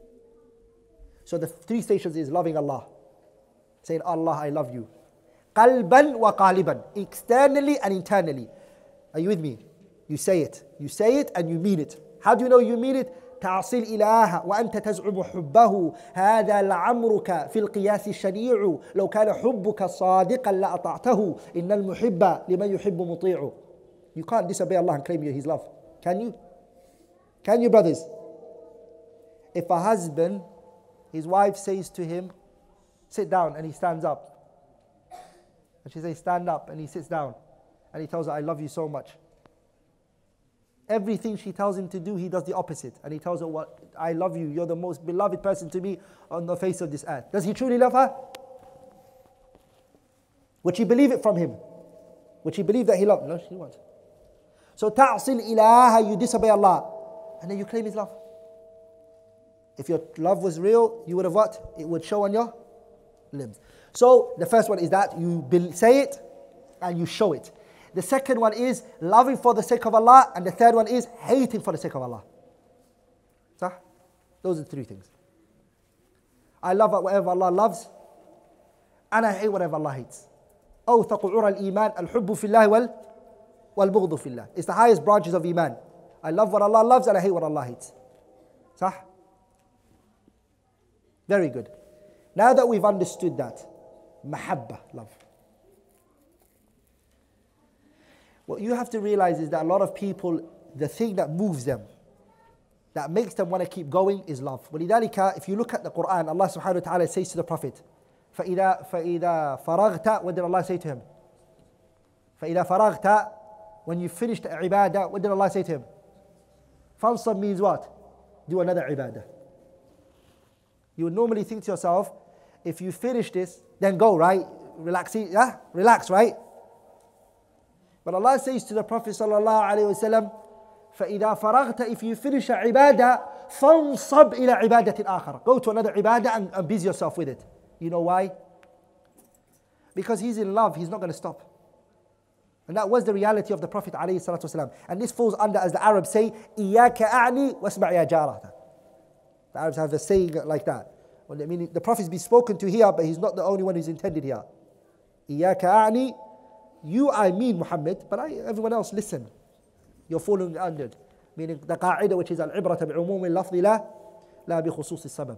So the three stations is loving Allah. Saying, Allah, I love you. قَلْبًا وَقَالِبًا. Externally and internally. Are you with me? You say it. You say it and you mean it. How do you know you mean it? تعصي الإله وأنت تزعم حبه هذا لعمرك في القياس الشنيع لو كان حبك صادقا لأطعته إن المحب لمن يحب مطيع. You can't disobey Allah and claim you're His love. Can you? Can you, brothers? If a husband, his wife says to him, sit down, and he stands up. And she says, stand up, and he sits down. And he tells her, I love you so much. Everything she tells him to do, he does the opposite. And he tells her, well, I love you, you're the most beloved person to me on the face of this earth. Does he truly love her? Would she believe it from him? Would she believe that he loved? No, she won't. So, ta'sil ilaha, you disobey Allah. And then you claim His love. If your love was real, you would have what? It would show on your limbs. So, the first one is that you say it and you show it. The second one is loving for the sake of Allah. And the third one is hating for the sake of Allah. So, those are the three things. I love whatever Allah loves. And I hate whatever Allah hates. أوثق عرى الإيمان الحب في الله وال والبغض في الله. It's the highest branches of Iman. I love what Allah loves and I hate what Allah hates. صح? Very good. Now that we've understood that, mahabba, love. What you have to realize is that a lot of people, the thing that moves them, that makes them want to keep going is love. ولذلك, if you look at the Quran, Allah subhanahu wa ta'ala says to the Prophet, فَإِذَا, فَإِذَا فَرَغْتَ, what did Allah say to him? فَإِذَا فَرَغْتَ, when you finished ibadah, what did Allah say to him? Fansab means what? Do another ibadah. You would normally think to yourself, if you finish this, then go, right? Relax, yeah? Relax, right? But Allah says to the Prophet sallallahu alaihi wasallam, فَإِذَا فَرَغْتَ, if you finish a ibadah, فَانصَبْ إِلَى عِبَادَةٍ آخَرَ. Go to another ibadah and, and busy yourself with it. You know why? Because he's in love, he's not going to stop. And that was the reality of the Prophet alayhi salatu wasalam. And this falls under, as the Arabs say, إِيَّاكَ أَعْنِي وَاسْمَعْ يَا جَارَةً. The Arabs have a saying like that. Well, I mean, the Prophet is being spoken to here, but he's not the only one who's intended here. إِيَّاكَ أَعْنِي, you I mean Muhammad, but I, everyone else listen. You're falling under. Meaning the qa'idah, which is al-ibrata bi'umum al-lafzi la, la bi khusus al-sabab.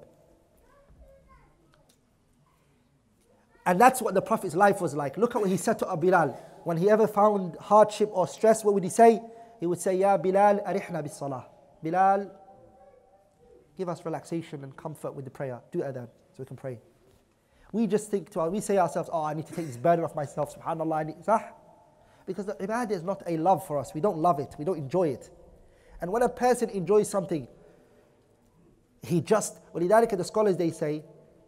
And that's what the Prophet's life was like. Look at what he said to Bilal. When he ever found hardship or stress, what would he say? He would say, Ya Bilal, arihna bis salah. Bilal, give us relaxation and comfort with the prayer. Do adhan so we can pray. We just think to our, we say ourselves, oh, I need to take this burden off myself, subhanAllah. I need, sah? Because the ibadah is not a love for us. We don't love it. We don't enjoy it. And when a person enjoys something, he just, وَلِذَلِكَ the scholars, they say,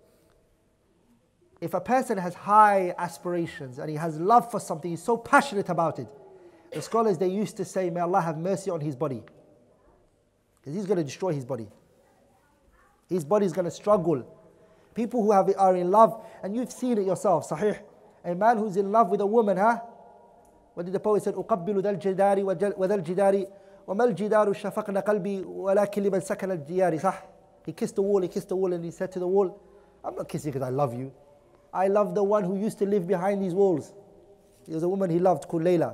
if a person has high aspirations and he has love for something, he's so passionate about it. The scholars, they used to say, may Allah have mercy on his body. Because he's going to destroy his body. His body is going to struggle. People who have, are in love, and you've seen it yourself, sahih. A man who's in love with a woman, huh? What did the poet say? أُقَبِّلُ ذَا الْجِدَارِ وَذَا الْجِدَارِ وَمَا الْجِدَارُ شَفَقْنَ قَلْبِي وَلَكِنْ لِمَنْ سَكَنَ الْجِيَارِ. صح? He kissed the wall, he kissed the wall, and he said to the wall, I'm not kissing because I love you. I love the one who used to live behind these walls. There was a woman he loved called Layla.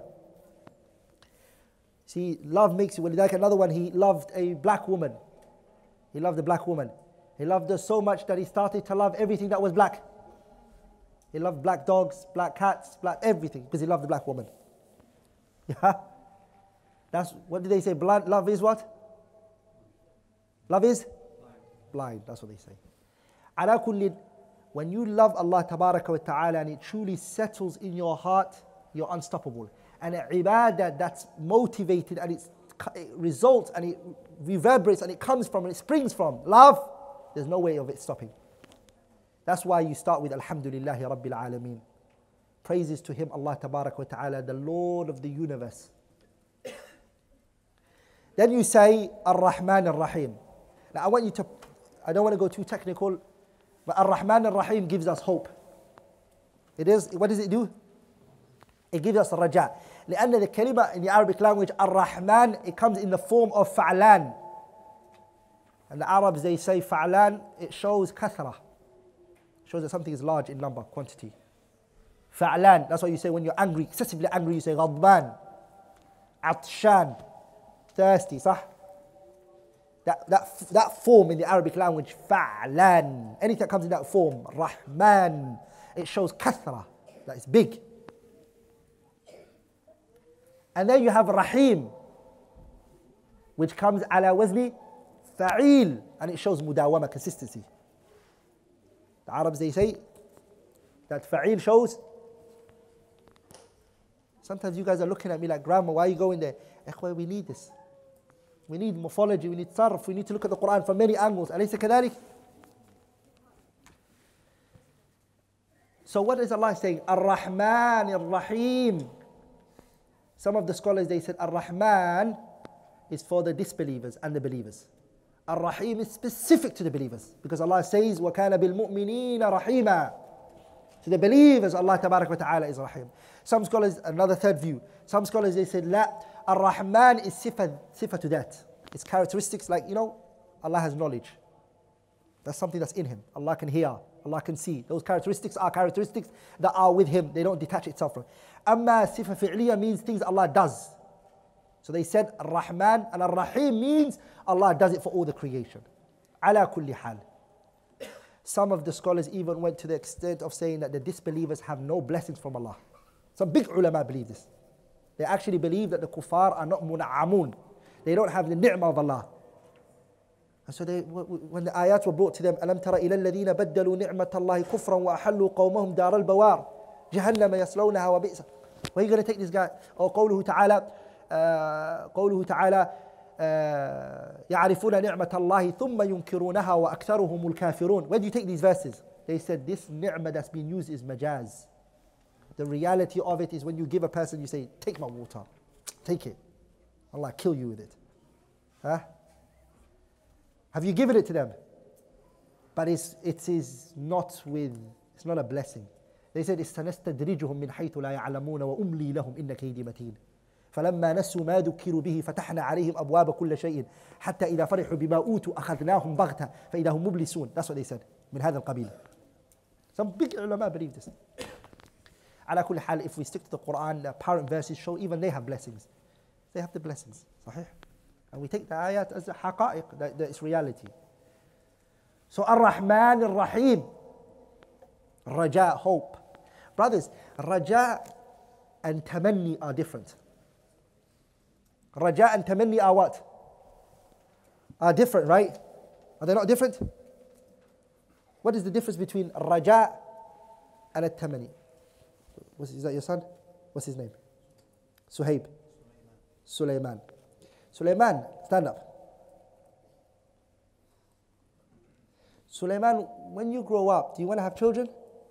See, love makes you, well, like another one, he loved a black woman. He loved a black woman. He loved her so much that he started to love everything that was black. He loved black dogs, black cats, black everything, because he loved the black woman. Yeah? That's, what did they say? Blind, love is what? Love is? Blind. Blind, that's what they say. Ala kulli, when you love Allah tabaraka wa ta'ala and it truly settles in your heart, you're unstoppable. And an ibadah that's motivated and it's, it results and it reverberates and it comes from and it springs from love, there's no way of it stopping. That's why you start with Alhamdulillahi Rabbil Alameen. Praises to Him, Allah tabaraka wa ta'ala, the Lord of the universe. Then you say Ar-Rahman Ar-Rahim. Now I want you to, I don't want to go too technical, but Ar-Rahman Ar-Rahim gives us hope. It is, what does it do? It gives us raja. لأن the kalima in the Arabic language, Ar-Rahman, it comes in the form of fa'lan. And the Arabs, they say fa'lan, it shows kathra. It shows that something is large in number, quantity. Fa'lan, that's what you say when you're angry, excessively angry, you say ghadban, atshan, thirsty, sah? That, that, that form in the Arabic language, fa'lan. Anything that comes in that form, rahman, it shows kathra, that it's big. And then you have rahim, which comes ala wazni fa'il, and it shows mudawama, consistency. The Arabs, they say that fa'il shows. Sometimes you guys are looking at me like, Grandma, why are you going there? Ikhwa, we need this. We need morphology, we need sarf, we need to look at the Quran from many angles. أليس كذلك? So what is Allah saying? Ar-Rahman, Ar-Rahim. Some of the scholars, they said Ar-Rahman is for the disbelievers and the believers. Ar-Rahim is specific to the believers. Because Allah says, وَكَانَ بِالْمُؤْمِنِينَ رَحِيمًا. To the believers, Allah Tabarak wa Ta'ala is Rahim. Some scholars, another third view, some scholars, they said, La, Ar-Rahman is sifa, sifa to that. It's characteristics like, you know, Allah has knowledge. That's something that's in Him. Allah can hear, Allah can see. Those characteristics are characteristics that are with Him. They don't detach itself from. Amma sifa fi'liya means things Allah does. So they said Ar-Rahman, and Ar-Rahim means Allah does it for all the creation. Ala kulli hal. Some of the scholars even went to the extent of saying that the disbelievers have no blessings from Allah. Some big ulama believe this. They actually believe that the kuffar are not muna'amun. They don't have the ni'mah of Allah. And so they, when the ayats were brought to them, أَلَمْ تَرَ إِلَى الَّذِينَ بَدَّلُوا نِعْمَةَ اللَّهِ كُفْرًا وَأَحَلُّوا قَوْمَهُمْ دَارَ الْبَوَارِ جَهَنَّمَ يَصْلَوْنَهَا وَبِئْسَ. Where are you going to take this guy? Or قوله تعالى uh, قوله تعالى uh, يعرفون نعمة الله ثم ينكرونها وأكثرهم الكافرون. Where do you take these verses? They said this ni'mah that's been used is majaz. The reality of it is when you give a person, you say, take my water, take it. Allah kill you with it. Huh? Have you given it to them? But it's, it is not with, it's not a blessing. They said, استنستدرجهم من حيث لا يعلمون وأملي لهم إن كيدي متين. فلما نسوا ما ذكروا به فتحنا عليهم أبواب كل شيء حتى إذا فرحوا بما أوتوا أخذناهم بغتة فإذا هم مبلسون. That's what they said. من هذا القبيل. Some big ulama believe this. على كل حال, if we stick to the Quran, the apparent verses show even they have blessings. They have the blessings. صحيح? And we take the ayat as a haqa'iq, that, that it's reality. So Ar-Rahman, Ar-Rahim. Raja, hope. Brothers, Raja and Tamanni are different. Raja and Tamanni are what? Are different, right? Are they not different? What is the difference between Raja and a Tamanni? What's, is that your son? What's his name? Suhaib. Sulaiman. Sulaiman, stand up. Sulaiman, when you grow up, do you want to have children?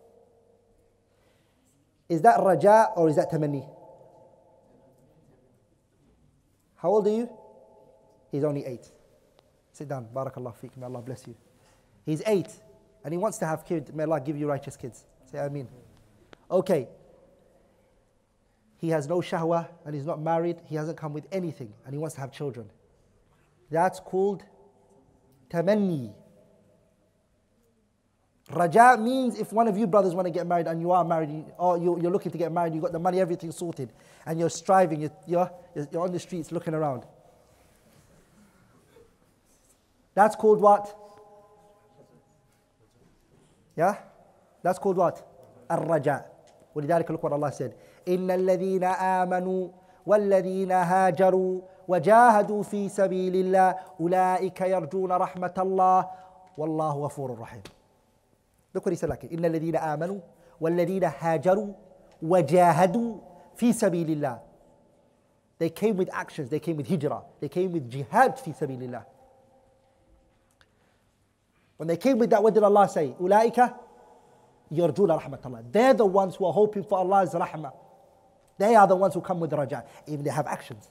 Is that Raja or is that Tamanni? How old are you? He's only eight. Sit down. BarakAllahu feekum. May Allah bless you. He's eight and he wants to have kids. May Allah give you righteous kids. Say Ameen. Okay. He has no shahwa and he's not married. He hasn't come with anything and he wants to have children. That's called tamanni. Raja means if one of you brothers want to get married and you are married, or you're looking to get married, you've got the money, everything sorted, and you're striving, you're, you're, you're on the streets looking around. That's called what? Yeah? That's called what? Ar-Raja. ولذلك look what Allah said. إن الذين آمنوا والذين هاجروا وجاهدوا في سبيل الله أولئك يرجون رحمة الله والله غفور رحيم. Look what he said like it. إن الذين آمنوا والذين هاجروا وجاهدوا في سبيل الله. They came with actions, they came with hijrah, they came with jihad في سبيل الله. When they came with that, what did Allah say? أولئك يرجون رحمة الله. They're the ones who are hoping for Allah's rahmah. They are the ones who come with raja, even they have actions.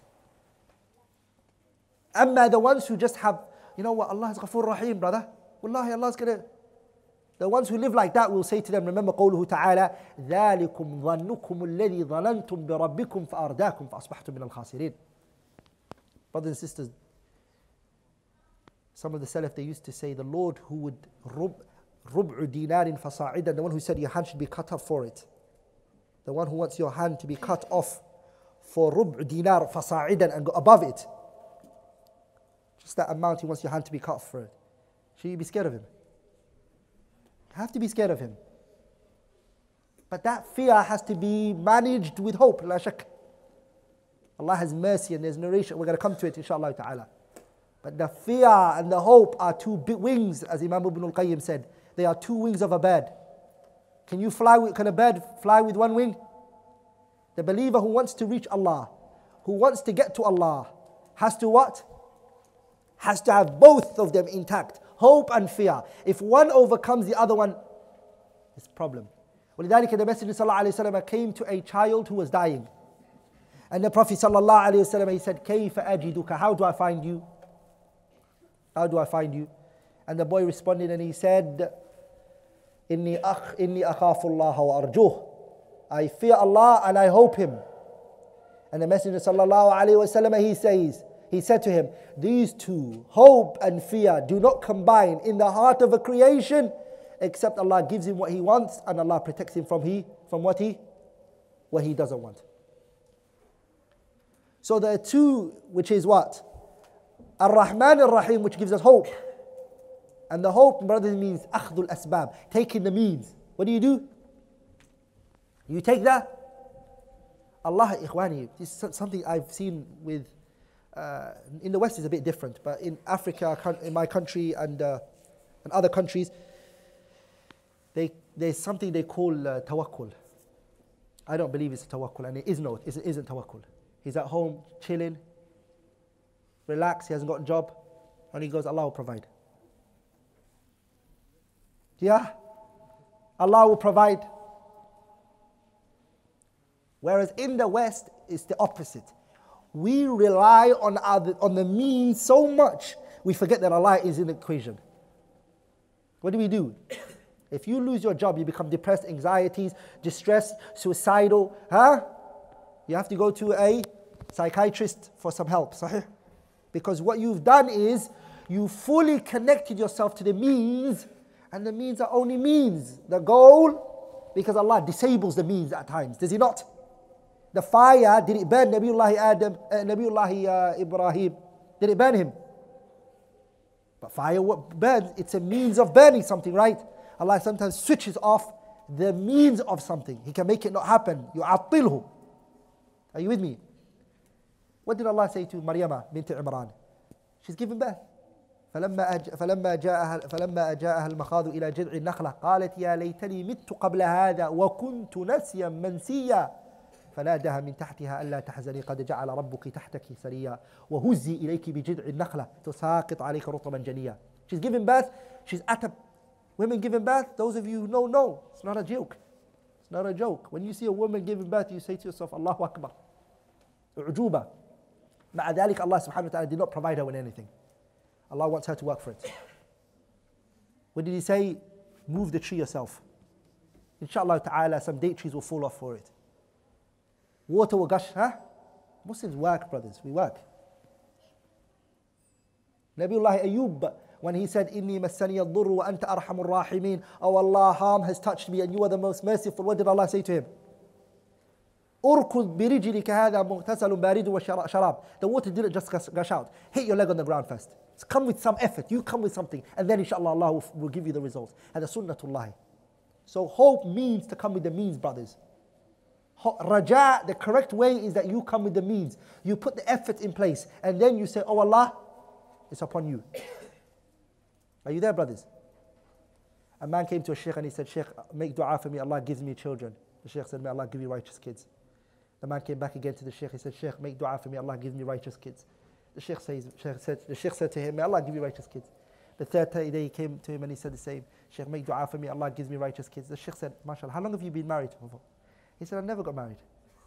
Amma the ones who just have, you know what, Allah is Ghafur Rahim, brother. Wallahi, Allah's gonna. The ones who live like that will say to them, remember قوله تعالى ذلكم ظنكم الذي ظننتم بربكم فأرداكم فأصبحتم من الخاسرين. Brothers and sisters, some of the salaf, they used to say the Lord who would rub ربع دينار فصاعدا, the one who said your hand should be cut off for it. The one who wants your hand to be cut off for ربع دينار فصاعدا and go above it. Just that amount he wants your hand to be cut off for it. Should you be scared of him? You have to be scared of him. But that fear has to be managed with hope, la shak. Allah has mercy, and there's narration. We're going to come to it, inshallah ta'ala. But the fear and the hope are two big wings, as Imam Ibn al-Qayyim said. They are two wings of a bird. Can you fly with, can a bird fly with one wing? The believer who wants to reach Allah, who wants to get to Allah, has to what? Has to have both of them intact. Hope and fear. If one overcomes the other one, it's a problem. ولذلك the Messenger صلى الله عليه وسلم came to a child who was dying. And the Prophet صلى الله عليه وسلم, he said, كيف أجدك? How do I find you? How do I find you? And the boy responded and he said, إني أخ إني أخاف الله وأرجوه. I fear Allah and I hope Him. And the Messenger صلى الله عليه وسلم, he says, he said to him, these two, hope and fear, do not combine in the heart of a creation except Allah gives him what he wants and Allah protects him from he from what he what he doesn't want. So there are two, which is what? Ar-Rahman Ar-Rahim, which gives us hope. And the hope, brothers, means akhdul asbab, taking the means. What do you do? You take that. Allah, ikhwani, this is something I've seen with, uh, in the West is a bit different, but in Africa, in my country and, uh, and other countries, they, there's something they call uh, tawakkul. I don't believe it's a tawakkul, and it is not, it isn't tawakkul. He's at home, chilling, relaxed, he hasn't got a job, and he goes, Allah will provide. Yeah? Allah will provide. Whereas in the West, it's the opposite. We rely on, other, on the means so much, we forget that Allah is in the equation. What do we do? If you lose your job, you become depressed, anxieties, distressed, suicidal, huh? You have to go to a psychiatrist for some help, sahih? Because what you've done is, you fully connected yourself to the means, and the means are only means. The goal, because Allah disables the means at times, does He not? The fire, did it burn Nabiullah Adam, uh, Nabiullah uh, Ibrahim? Did it burn him? But fire burns, it's a means of burning something, right? Allah sometimes switches off the means of something. He can make it not happen. يُعَطِّلْهُ. Are you with me? What did Allah say to Maryama bint Imran? She's given birth. فلما أج... فلما جاءها فلما جاءها المخاض إلى جذع النخلة قالت يا ليتني مت قبل هذا وكنت نسيا منسيا فناداها من تحتها ألا تحزني قد جعل ربك تحتك سريا وهزي إليك بجذع النخلة تساقط عليك رطبا جنيا. She's given birth. She's at a women giving birth. Those of you who know, know it's not a joke. It's not a joke. When you see a woman giving birth, you say to yourself, Allahu Akbar. U'juba. مع ذلك Allah subhanahu wa ta'ala did not provide her with anything. Allah wants her to work for it. What did He say? Move the tree yourself. Inshallah ta'ala, some date trees will fall off for it. Water will gush, huh? Muslims work, brothers, we work. Nabiullah Ayyub, when he said, Inni massani al-durru wa anta arhamur rahimin, oh Allah, harm has touched me and you are the most merciful. What did Allah say to him? Urkud birijlika hadha mughtasalun baridu wa sharab. The water didn't just gush out. Hit your leg on the ground first. Come with some effort. You come with something. And then inshallah Allah will, will give you the results. And the sunnatullah. So hope means to come with the means, brothers. Raja, the correct way is that you come with the means. You put the effort in place. And then you say, oh Allah, it's upon you. Are you there, brothers? A man came to a sheikh and he said, Sheikh, make dua for me. Allah gives me children. The sheikh said, may Allah give you righteous kids. The man came back again to the sheikh. He said, Sheikh, make dua for me. Allah gives me righteous kids. The sheikh, says, sheikh said, the sheikh said to him, may Allah give you righteous kids. The third day he came to him and he said the same. Sheikh, make dua for me. Allah gives me righteous kids. The sheikh said, MashaAllah, how long have you been married for? He said, I never got married.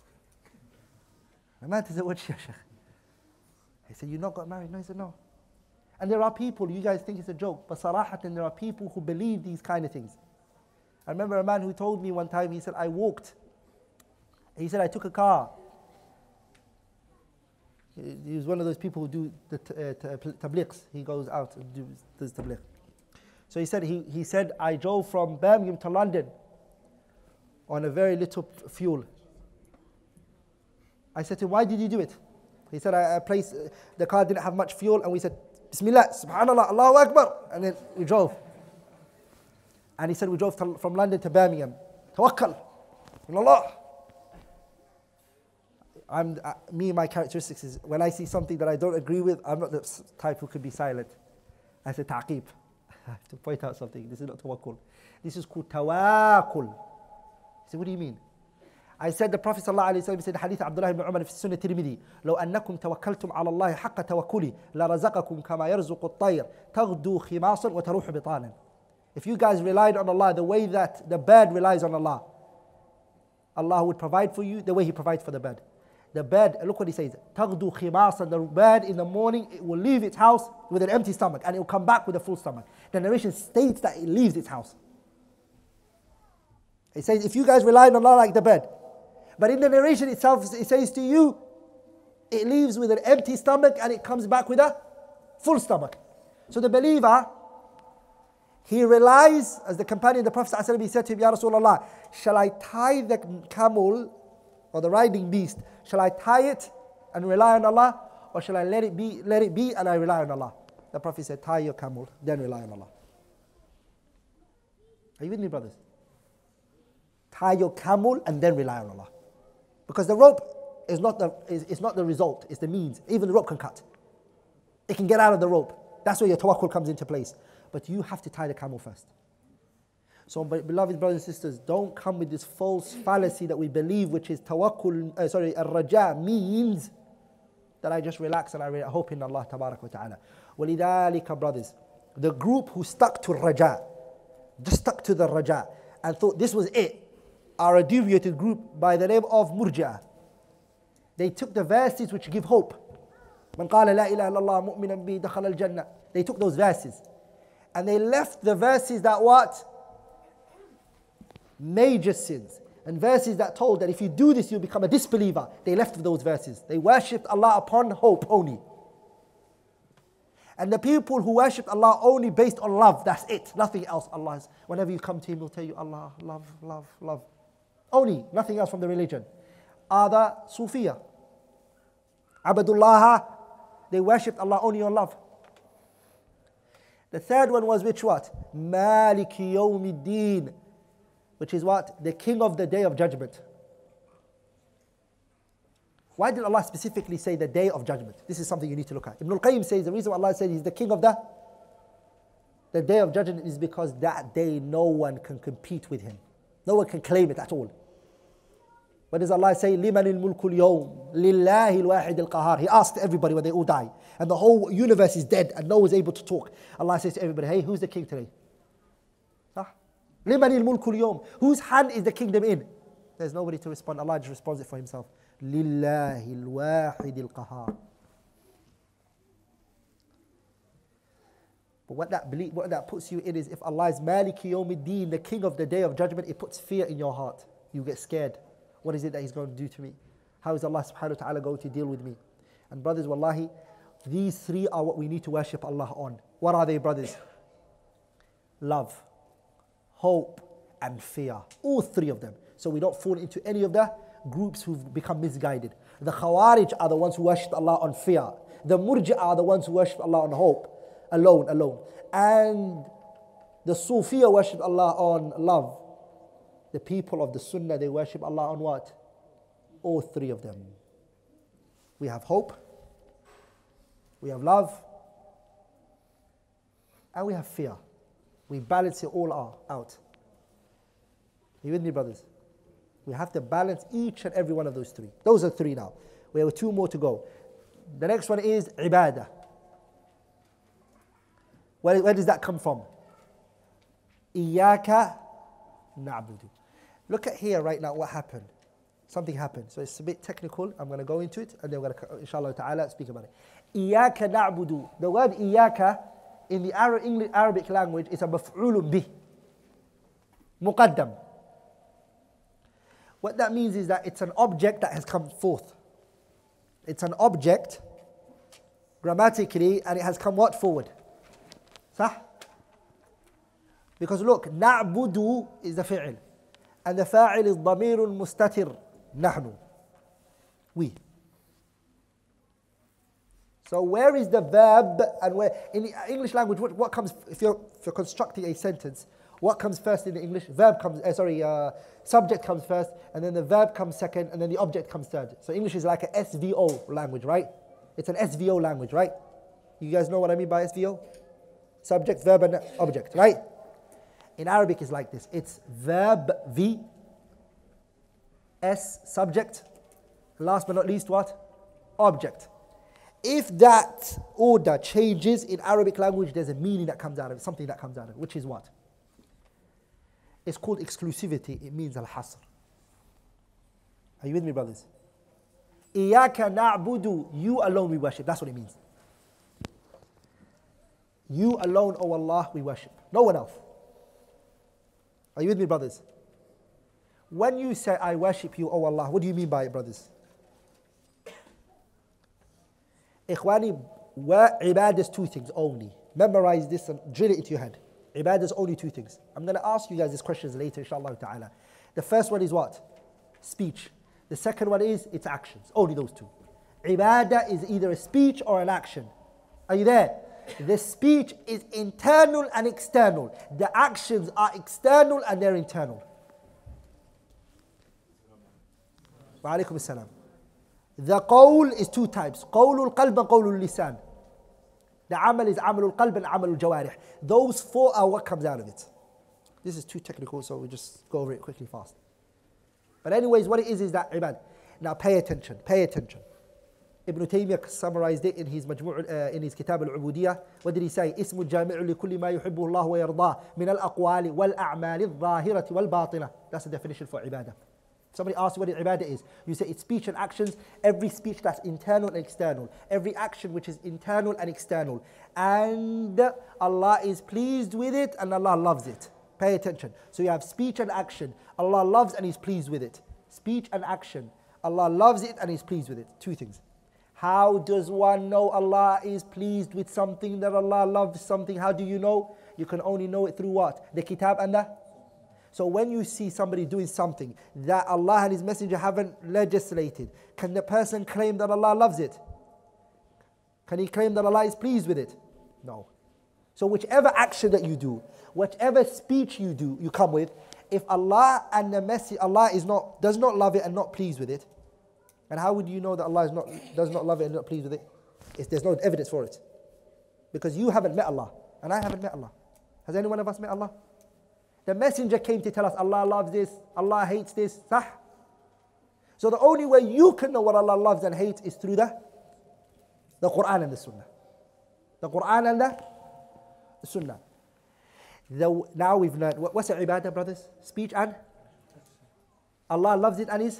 The man said, what, Sheikh? He said, you not got married? No, he said, no. And there are people, you guys think it's a joke, but sarahatan, there are people who believe these kind of things. I remember a man who told me one time, he said, I walked. He said, I took a car. He was one of those people who do the uh, tablighs. He goes out and do, does tabligh. So he said, he, he said, I drove from Birmingham to London on a very little fuel. I said to him, why did you do it? He said, I, I placed, uh, the car didn't have much fuel, and we said, Bismillah, Subhanallah, Allahu Akbar. And then we drove. And he said we drove to, from London to Birmingham. Tawakkal. Allah. I'm, uh, me, my characteristics is when I see something that I don't agree with, I'm not the type who could be silent. I say ta'qeeb. I have to point out something. This is not tawakkul. This is called tawakkul. He said, what do you mean? I said the Prophet ﷺ said, Hadith Abdullah ibn Umar في السنة الترمذي لو أنكم توكلتم على الله حق توكله لرزقكم كما يرزق الطير تغدو خماصا وتروح بطانا. If you guys relied on Allah the way that the bird relies on Allah, Allah would provide for you the way He provides for the bird. The bird, look what He says, تغدو خماصا. The bird in the morning, it will leave its house with an empty stomach and it will come back with a full stomach. The narration states that it leaves its house. It says, if you guys relied on Allah like the bird, but in the narration itself, it says to you, it leaves with an empty stomach and it comes back with a full stomach. So the believer, he relies, as the companion, the Prophet ﷺ, he said to him, Ya Rasulullah, shall I tie the camel or the riding beast, shall I tie it and rely on Allah, or shall I let it be, let it be and I rely on Allah? The Prophet said, tie your camel, then rely on Allah. Are you with me, brothers? Tie your camel and then rely on Allah. Because the rope is not the, is, is not the result, it's the means. Even the rope can cut. It can get out of the rope. That's where your tawakkul comes into place. But you have to tie the camel first. So, beloved brothers and sisters, don't come with this false fallacy that we believe, which is tawakkul, uh, sorry, al-raja means that I just relax and I hope in Allah tabarak wa ta'ala. وَلِذَلِكَ brothers, the group who stuck to raja, just stuck to the raja and thought this was it, are a deviated group by the name of Murji'ah. They took the verses which give hope. مَنْ قَالَ لَا إِلَهَ إِلَّا اللَّهُ مُؤْمِنًا بِهِ دَخَلَ الْجَنَّةِ. They took those verses. And they left the verses that what? Major sins. And verses that told that if you do this, you'll become a disbeliever. They left those verses. They worshipped Allah upon hope only. And the people who worshipped Allah only based on love, that's it. Nothing else. Allah is, whenever you come to Him, He'll tell you, Allah, love, love, love. Only, nothing else from the religion. Are the Sufiya. Abdullah, they worshipped Allah only on love. The third one was which what? Maliki Yawmiddin, which is what? The king of the day of judgment. Why did Allah specifically say the day of judgment? This is something you need to look at. Ibn al-Qayyim says the reason why Allah said He's the king of the, the day of judgment is because that day no one can compete with Him. No one can claim it at all. What does Allah say? لِمَنِ الْمُلْكُ الْيَوْمِ لِلَّهِ الْوَاحِدِ الْقَهَارِ. He asked everybody when they all die. And the whole universe is dead and no one is able to talk. Allah says to everybody, hey, who's the king today? Huh? لِمَنِ الْمُلْكُ الْيَوْمِ. Whose hand is the kingdom in? There's nobody to respond. Allah just responds it for Himself. لِلَّهِ الْوَاحِدِ الْقَهَارِ. But what that, belief, what that puts you in is if Allah is Maliki Yawmiddin, the king of the day of judgment, it puts fear in your heart. You get scared. What is it that He's going to do to me? How is Allah subhanahu wa ta'ala going to deal with me? And brothers, wallahi, these three are what we need to worship Allah on. What are they, brothers? Love, hope, and fear. All three of them. So we don't fall into any of the groups who've become misguided. The Khawarij are the ones who worship Allah on fear. The Murji'ah are the ones who worship Allah on hope. Alone, alone. And the Sufiya worship Allah on love. The people of the Sunnah, they worship Allah on what? All three of them. We have hope, we have love, and we have fear. We balance it all out. Are you with me, brothers? We have to balance each and every one of those three. Those are three now. We have two more to go. The next one is ibadah. Where, where does that come from? Iyaka na'budu. Look at here right now what happened. Something happened. So it's a bit technical. I'm going to go into it and then we're going to, inshallah ta'ala, speak about it. Iyaka na'budu. The word iyaka in the Arabic language is a maf'ulun bih. Muqaddam. What that means is that it's an object that has come forth. It's an object, grammatically, and it has come what? Forward. Sah? Because look, na'budu is the fi'il. And the fa'il is damirun mustatir. Nahnu. We. So where is the verb and where, in the English language, what, what comes, if you're, if you're constructing a sentence, what comes first in the English? Verb comes, uh, sorry, uh, subject comes first, and then the verb comes second, and then the object comes third. So English is like an S V O language, right? It's an S V O language, right? You guys know what I mean by S V O? Subject, verb, and object, right? In Arabic, it's like this. It's verb, V, S, subject, last but not least, what? Object. If that order changes in Arabic language, there's a meaning that comes out of it, something that comes out of it, which is what? It's called exclusivity. It means al-hasr. Are you with me, brothers? Iyaka na'budu, you alone we worship. That's what it means. You alone, O Allah, we worship. No one else. Are you with me, brothers? When you say, I worship you, O Allah, what do you mean by it, brothers? Ikhwani, ibadah is two things only. Memorize this and drill it into your head. Ibadah is only two things. I'm going to ask you guys these questions later, inshallah ta'ala. The first one is what? Speech. The second one is its actions. Only those two. Ibadah is either a speech or an action. Are you there? The speech is internal and external. The actions are external and they're internal. Wa alaikum assalam. The qawl is two types. Qawlul qalb and qawlul lisan. The amal is amalul qalb and amalul jawarih. Those four are what comes out of it. This is too technical, so we just go over it quickly, fast. But anyways, what it is is that ibad. Now pay attention, pay attention. Ibn Taymiyyah summarized it in his majmu' uh, in his Kitab al-Ubudiyyah. What did he say? اسم الجامع لكل ما يحبه الله ويرضاه من الأقوال والأعمال الظاهرة والباطنة. That's the definition for ibadah. Somebody asks you what ibadah is. You say it's speech and actions. Every speech that's internal and external. Every action which is internal and external. And Allah is pleased with it and Allah loves it. Pay attention. So you have speech and action. Allah loves and He's pleased with it. Speech and action. Allah loves it and He's pleased with it. Two things. How does one know Allah is pleased with something, that Allah loves something? How do you know? You can only know it through what? The kitab and the... So when you see somebody doing something that Allah and His Messenger haven't legislated, can the person claim that Allah loves it? Can he claim that Allah is pleased with it? No. So whichever action that you do, whichever speech you do, you come with, if Allah and the Messenger, Allah is not, does not love it and not pleased with it, and how would you know that Allah is not, does not love it and not pleased with it? If there's no evidence for it. Because you haven't met Allah, and I haven't met Allah. Has any one of us met Allah? The Messenger came to tell us Allah loves this, Allah hates this. Sah? So the only way you can know what Allah loves and hates is through the, the Quran and the Sunnah. The Quran and the, the Sunnah. The, now we've learned, what's the ibadah, brothers? Speech and? Allah loves it and is?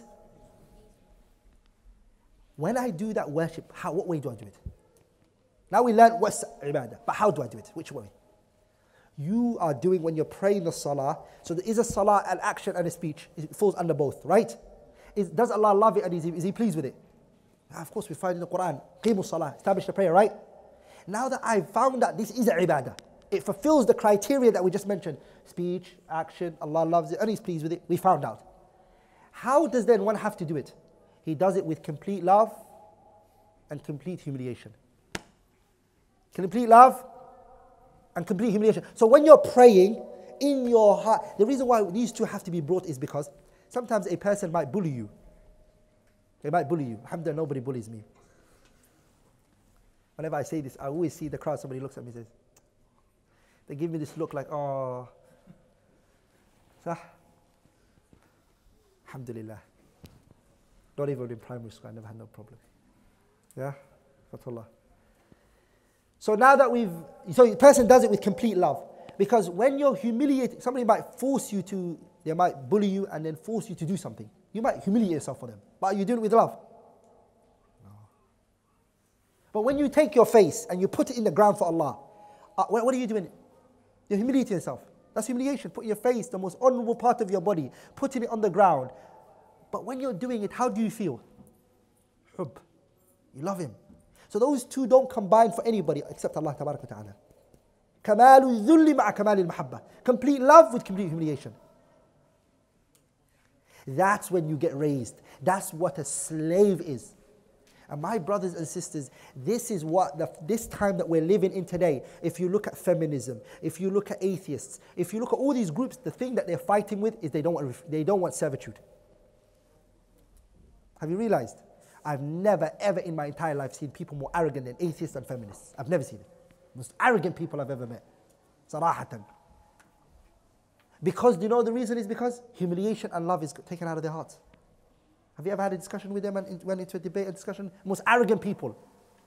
When I do that worship, how, what way do I do it? Now we learn what's ibadah, but how do I do it? Which way? You are doing when you're praying the salah, so there is a salah, an action and a speech. It falls under both, right? Is, does Allah love it and is he, is he pleased with it? Of course we find in the Quran, qimu salah, establish the prayer, right? Now that I've found that this is a ibadah, it fulfills the criteria that we just mentioned. Speech, action, Allah loves it and He's pleased with it. We found out. How does then one have to do it? He does it with complete love and complete humiliation. Complete love and complete humiliation. So when you're praying in your heart, the reason why these two have to be brought is because sometimes a person might bully you. They might bully you. Alhamdulillah, nobody bullies me. Whenever I say this, I always see the crowd, somebody looks at me and says, they give me this look like, oh, sah. Alhamdulillah. Not even in primary school, I never had no problem. Yeah? Fatullah. So now that we've, so the person does it with complete love. Because when you're humiliated, somebody might force you to, they might bully you and then force you to do something. You might humiliate yourself for them. But are you doing it with love? No. But when you take your face and you put it in the ground for Allah, uh, what, what are you doing? You're humiliating yourself. That's humiliation. Put your face, the most honorable part of your body, putting it on the ground. But when you're doing it, how do you feel? Hub. You love Him. So those two don't combine for anybody except Allah Tabarak wa Ta'ala. Kamalu dhulli ma'a kamali al-mahabba. Complete love with complete humiliation. That's when you get raised. That's what a slave is. And my brothers and sisters, this is what, the, this time that we're living in today, if you look at feminism, if you look at atheists, if you look at all these groups, the thing that they're fighting with is they don't want, they don't want servitude. Have you realized? I've never, ever in my entire life seen people more arrogant than atheists and feminists. I've never seen it. Most arrogant people I've ever met. Sarahatan. Because, do you know the reason is because humiliation and love is taken out of their hearts. Have you ever had a discussion with them and went into a debate, a discussion? Most arrogant people.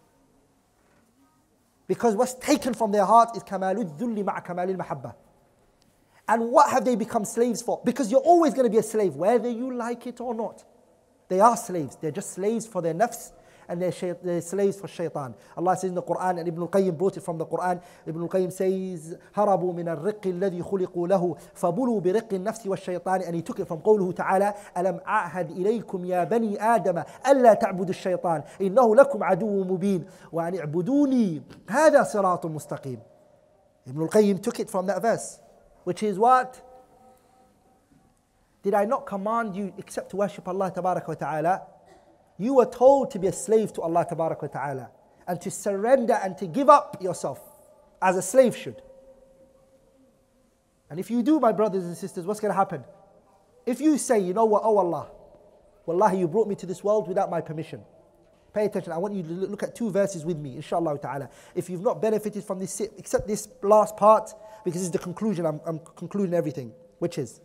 Because what's taken from their heart is kamalud dhulli ma'a kamalil mahabba. And what have they become slaves for? Because you're always going to be a slave, whether you like it or not. They are slaves. They're just slaves for their nafs, and they're, shay- they're slaves for shaitan. Allah says in the Quran, and Ibn al-Qayyim brought it from the Quran, Ibn al-Qayyim says, هَرَبُوا مِنَ الرِّقِّ الَّذِي خُلِقُوا لَهُ فَبُلُوا بِرِقِّ النَّفْسِ وَالشَّيْطَانِ. And he took it from قوله تعالى أَلَمْ أَعْهَدْ إِلَيْكُمْ يَا بَنِي آدَمَ أَلَّا تَعْبُدُوا الشَّيْطَانِ إِنَّهُ لَكُمْ عَدُوٌّ مُبِينٌ وَأَنِ اعْبُدُونِي هَذَا صِرَاطٌ مُسْتَقِيمٌ. Ibn al-Qayyim took it from that verse, which is what? Did I not command you except to worship Allah Tabaraka wa Ta'ala? You were told to be a slave to Allah Tabaraka wa Ta'ala and to surrender and to give up yourself as a slave should. And if you do, my brothers and sisters, what's going to happen? If you say, you know what, oh Allah, Wallahi, you brought me to this world without my permission. Pay attention, I want you to look at two verses with me, inshallah ta'ala. If you've not benefited from this, except this last part, because it's the conclusion, I'm, I'm concluding everything, which is,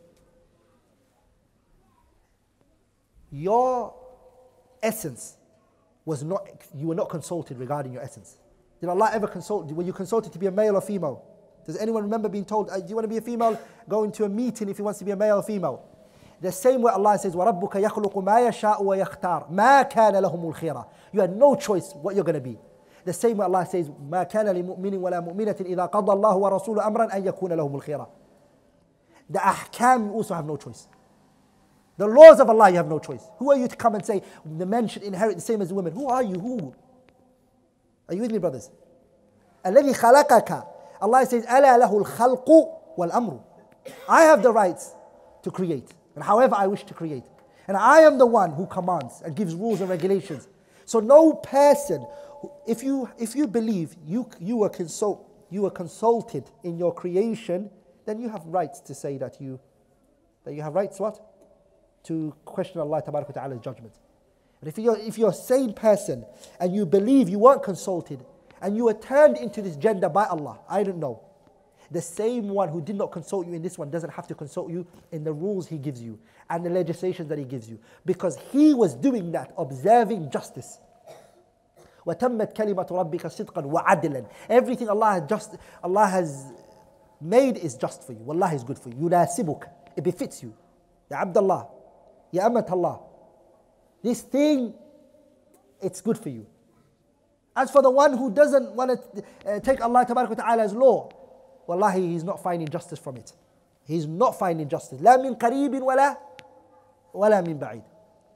your essence was not, you were not consulted regarding your essence. Did Allah ever consult you? Were you consulted to be a male or female? Does anyone remember being told, do you want to be a female? Go into a meeting if he wants to be a male or female. The same way Allah says, وَرَبُّكَ يَخْلُقُ مَا يَشَاءُ وَيَخْتَارُ مَا كَانَ لَهُمُ الْخِيرَةُ. You had no choice what you're going to be. The same way Allah says, مَا كَانَ لِمُؤْمِنٍ وَلَا مُؤْمِنَةٍ إِذَا قَضَى اللَّهُ وَرَسُولُ أَمْرًا أَن يَكُونَ لَهُمُ الْخِيرَةُ. The ahkam, you also have no choice. The laws of Allah, you have no choice. Who are you to come and say, the men should inherit the same as the women? Who are you? Who? Are you with me, brothers? الَّذِي خَلَقَكَ. Allah says, أَلَا لَهُ الْخَلْقُ وَالْأَمْرُ. I have the rights to create, and however I wish to create. And I am the one who commands and gives rules and regulations. So no person, if you if you believe you you were consult you were consulted in your creation, then you have rights to say that you that you have rights what? To question Allah Tabaraka wa Ta'ala's judgment. But if you're if you're a sane person and you believe you weren't consulted and you were turned into this gender by Allah, I don't know. The same one who did not consult you in this one doesn't have to consult you in the rules He gives you and the legislations that He gives you, because He was doing that, observing justice. وَتَمَّتْ كَلِمَةُ رَبِّكَ صِدْقًا وَعَدْلًا. Everything Allah has just Allah has made is just for you. Wallahi is good for you. يُنَاسِبُكَ. It befits you. Ya Abdullah, Ya Amat Allah. This thing, it's good for you. As for the one who doesn't want to uh, take Allah Tabaraka wa Ta'ala's law, wallahi, he's not finding justice from it. He's not finding justice. لا من قريب ولا ولا من بعيد.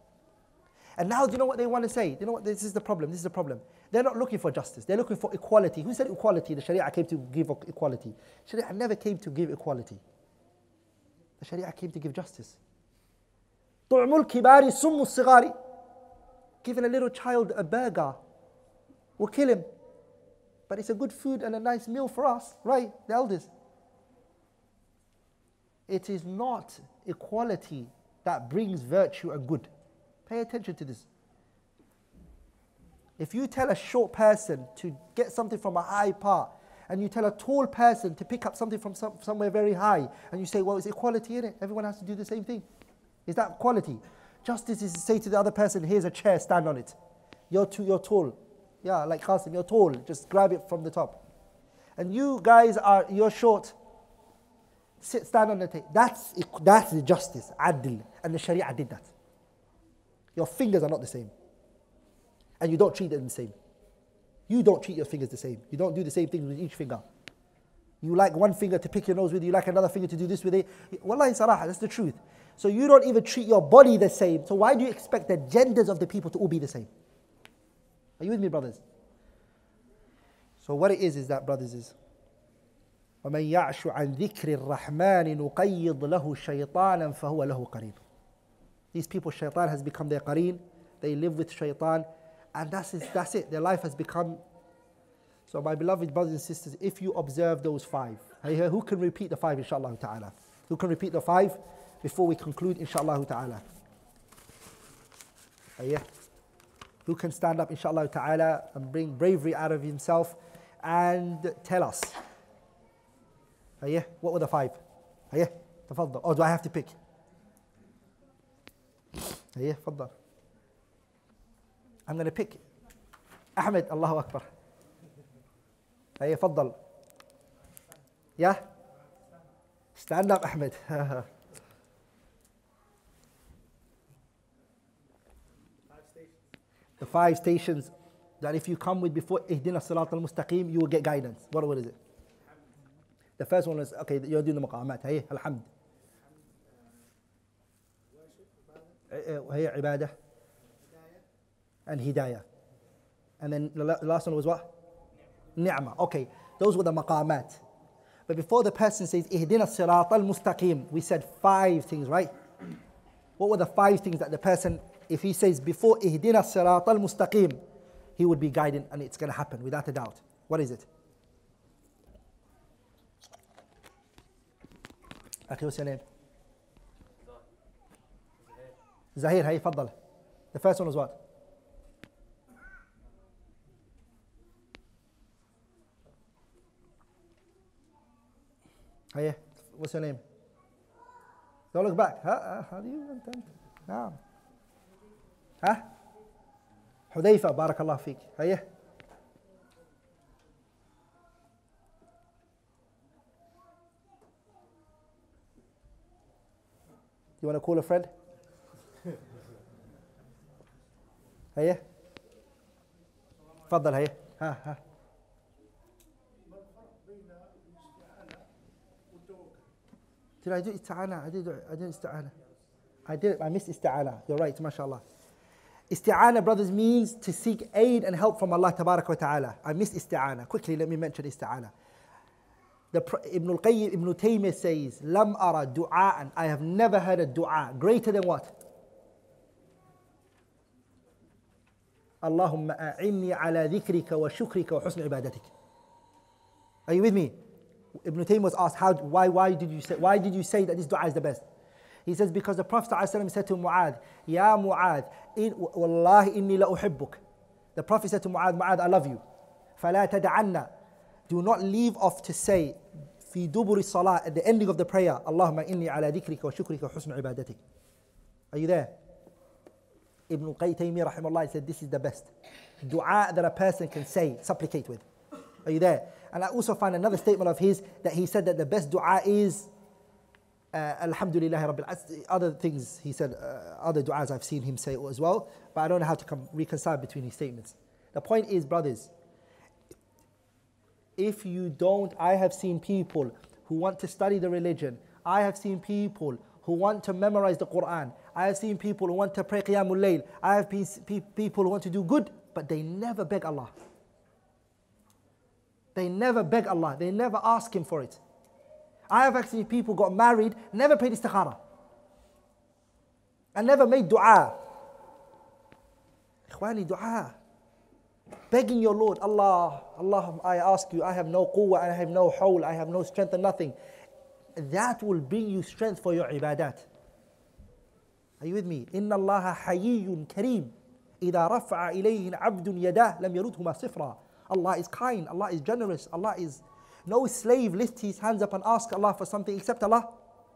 And now, do you know what they want to say? Do you know what? This is the problem. This is the problem. They're not looking for justice. They're looking for equality. Who said equality? The Sharia came to give equality. Sharia never came to give equality. The Sharia came to give justice. طعم الكبار سم الصغار. Giving a little child a burger will kill him. But it's a good food and a nice meal for us, right? The elders. It is not equality that brings virtue and good. Pay attention to this. If you tell a short person to get something from a high part, and you tell a tall person to pick up something from some, somewhere very high, and you say, well, it's equality in it. Everyone has to do the same thing. Is that equality? Justice is to say to the other person, here's a chair, stand on it. You're too, you're tall. Yeah, like Hassan, you're tall, just grab it from the top. And you guys are, you're short. Sit, stand on the table. That's, that's the justice, adl. And the Sharia did that. Your fingers are not the same. And you don't treat them the same. You don't treat your fingers the same. You don't do the same things with each finger. You like one finger to pick your nose with, you like another finger to do this with it. Wallahi sarah, that's the truth. So you don't even treat your body the same. So why do you expect the genders of the people to all be the same? Are you with me, brothers? So what it is, is that, brothers, is وَمَنْ يَعْشُ عَنْ ذِكْرِ الرَّحْمَنِ نُقَيِّضْ لَهُ شَيْطَانًا فَهُوَ لَهُ قَرِينٌ. These people, shaitan has become their qareen. They live with shaitan, And that's it, that's it. Their life has become. So my beloved brothers and sisters, if you observe those five, who can repeat the five inshaAllah ta'ala? Who can repeat the five before we conclude inshaAllah ta'ala? Yeah. Who can stand up inshaAllah ta'ala and bring bravery out of himself and tell us? Yeah. What were the five? Yeah. تفضل. Or do I have to pick? Yeah. تفضل. I'm going to pick Ahmed. Allahu Akbar. Yeah. تفضل. Yeah. Stand up, Ahmed. The five stations that if you come with before Ihdina Salat al-Mustaqim, you will get guidance. What, what is it? The first one is, okay, you're doing the maqamat. Hey, alhamd. Hey, ibadah. And hidayah. And then the last one was what? Ni'mah. Okay, those were the maqamat. But before the person says, Ihdina Salat al-Mustaqim, we said five things, right? What were the five things that the person, if he says before Ihdina Sirat al-Mustaqim, he would be guided and it's going to happen without a doubt. What is it? Akhi, what's your name? Zahir, hey, faddal. The first one was what? Hey, what's your name? Don't look back. How, how do you understand? No. ها حذيفة بارك الله فيك هيا You want to call a friend? هيا تفضل هيا ها ها Did I do استعانة? I did I did استعانة. I did I missed استعانة. You're right, mashallah. Isti'ana, brothers, means to seek aid and help from Allah Tabarak wa Ta'ala. I missed isti'ana. Quickly, let me mention isti'ana. The Ibn al-Qayyim, Ibn Taymiyyah says, Lam ara du'a'an. I have never heard a dua greater than what? Allahumma a'inni ala dhikrika wa shukrika wa husn ibadatik. Are you with me? Ibn Taymiyyah was asked, how, why, why, did you say, why did you say that this dua is the best? He says, because the Prophet ﷺ said to Mu'adh, Ya Mu'adh, in, Wallahi inni la uhibbuk. The Prophet said to Mu'adh, Mu'adh, I love you. فَلَا تَدَعَنَّا. Do not leave off to say, في دبر الصلاة, at the ending of the prayer, Allahumma inni ala dhikrika wa shukrika wa husn ibadatik. Are you there? Ibn Taymiyyah rahimahullah said, this is the best dua that a person can say, supplicate with. Are you there? And I also find another statement of his that he said that the best dua is Uh, Alhamdulillah Rabbil Alamin. Other things he said, uh, other du'as I've seen him say as well, but I don't know how to come reconcile between his statements. The point is, brothers, if you don't, I have seen people who want to study the religion, I have seen people who want to memorize the Quran, I have seen people who want to pray Qiyamul Layl, I have pe- people who want to do good, but they never beg Allah. They never beg Allah, they never ask Him for it. I have actually people got married, never prayed istikhara, and never made dua. Ikhwani, dua. Begging your Lord, Allah, Allah, I ask you, I have no quwwah, I have no hawl, I have no strength and nothing. That will bring you strength for your ibadat. Are you with me? Inna Allah hayyun kareem. إذا رفع إليه عبد يداه لم يردهما صفرا. Allah is kind, Allah is generous, Allah is. No slave lifts his hands up and asks Allah for something except Allah.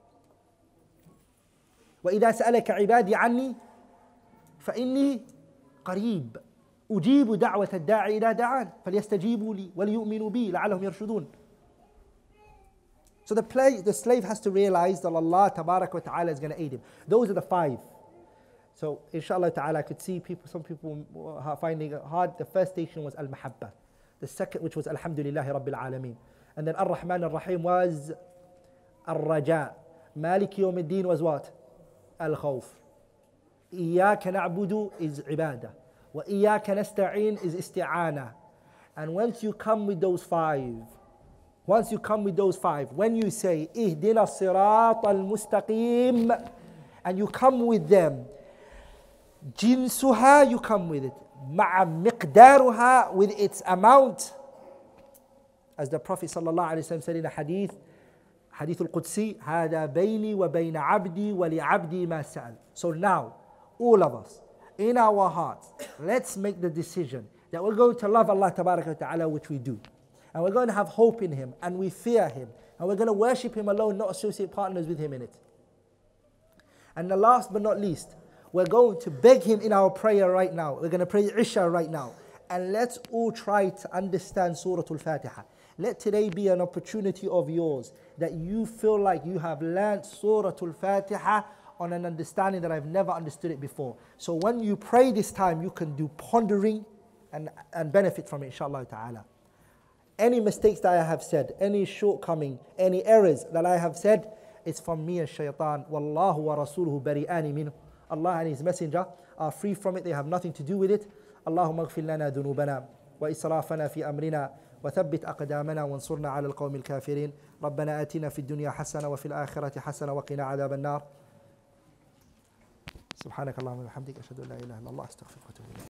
وإذا سألك عبادي عني فإني قريب أجيب دعوة الداعي إذا دعان فليستجيبوا لي وليؤمنوا بي لعلهم يرشدون. So the, play, the slave has to realize that Allah Tabarak wa Ta'ala is going to aid him. Those are the five. So inshallah ta'ala, I could see people, some people are finding it hard. The first station was Al-Mahabba. The second, which was Alhamdulillahi Rabbil Alameen. And then Ar-Rahman Ar-Rahim was Ar-Raja. Malik Yawm Al-Din was what? Al-Khawf. Iyaka na'budu is Ibadah. Wa iyaka nasta'in is Isti'ana. And once you come with those five, once you come with those five, when you say Ihdina Sirat Al-Mustaqim, and you come with them, Jinsuha, you come with it. مع مقدارها, with its amount. As the Prophet sallallahu alaihi wasallam said in a hadith, Hadith al-Qudsi, هذا بيني وبين عبدي ولعبدي ما سأل. So now, all of us, in our hearts, let's make the decision that we're going to love Allah tabaraka wa ta'ala, which we do. And we're going to have hope in Him, and we fear Him. And we're going to worship Him alone, not associate partners with Him in it. And the last but not least, we're going to beg Him in our prayer right now. We're going to pray Isha right now. And let's all try to understand Surahtu Al-Faatiha. Let today be an opportunity of yours that you feel like you have learnt Surahtu Al-Faatiha on an understanding that I've never understood it before. So when you pray this time, you can do pondering and, and benefit from it, inshallah ta'ala. Any mistakes that I have said, any shortcoming, any errors that I have said, it's from me and shaitan. Wallahu wa rasuluhu bari'ani minhu. Allah and His Messenger are free from it. They have nothing to do with it. Allahumma ighfir lana dhunubana wa israfana fi amrina وثبت أقدامنا وانصرنا على القوم الكافرين ربنا آتنا في الدنيا حسنة وفي الآخرة حسنة وقنا عذاب النار سبحانك اللهم وبحمدك أشهد أن لا إله إلا الله أستغفرك وأتوب إليك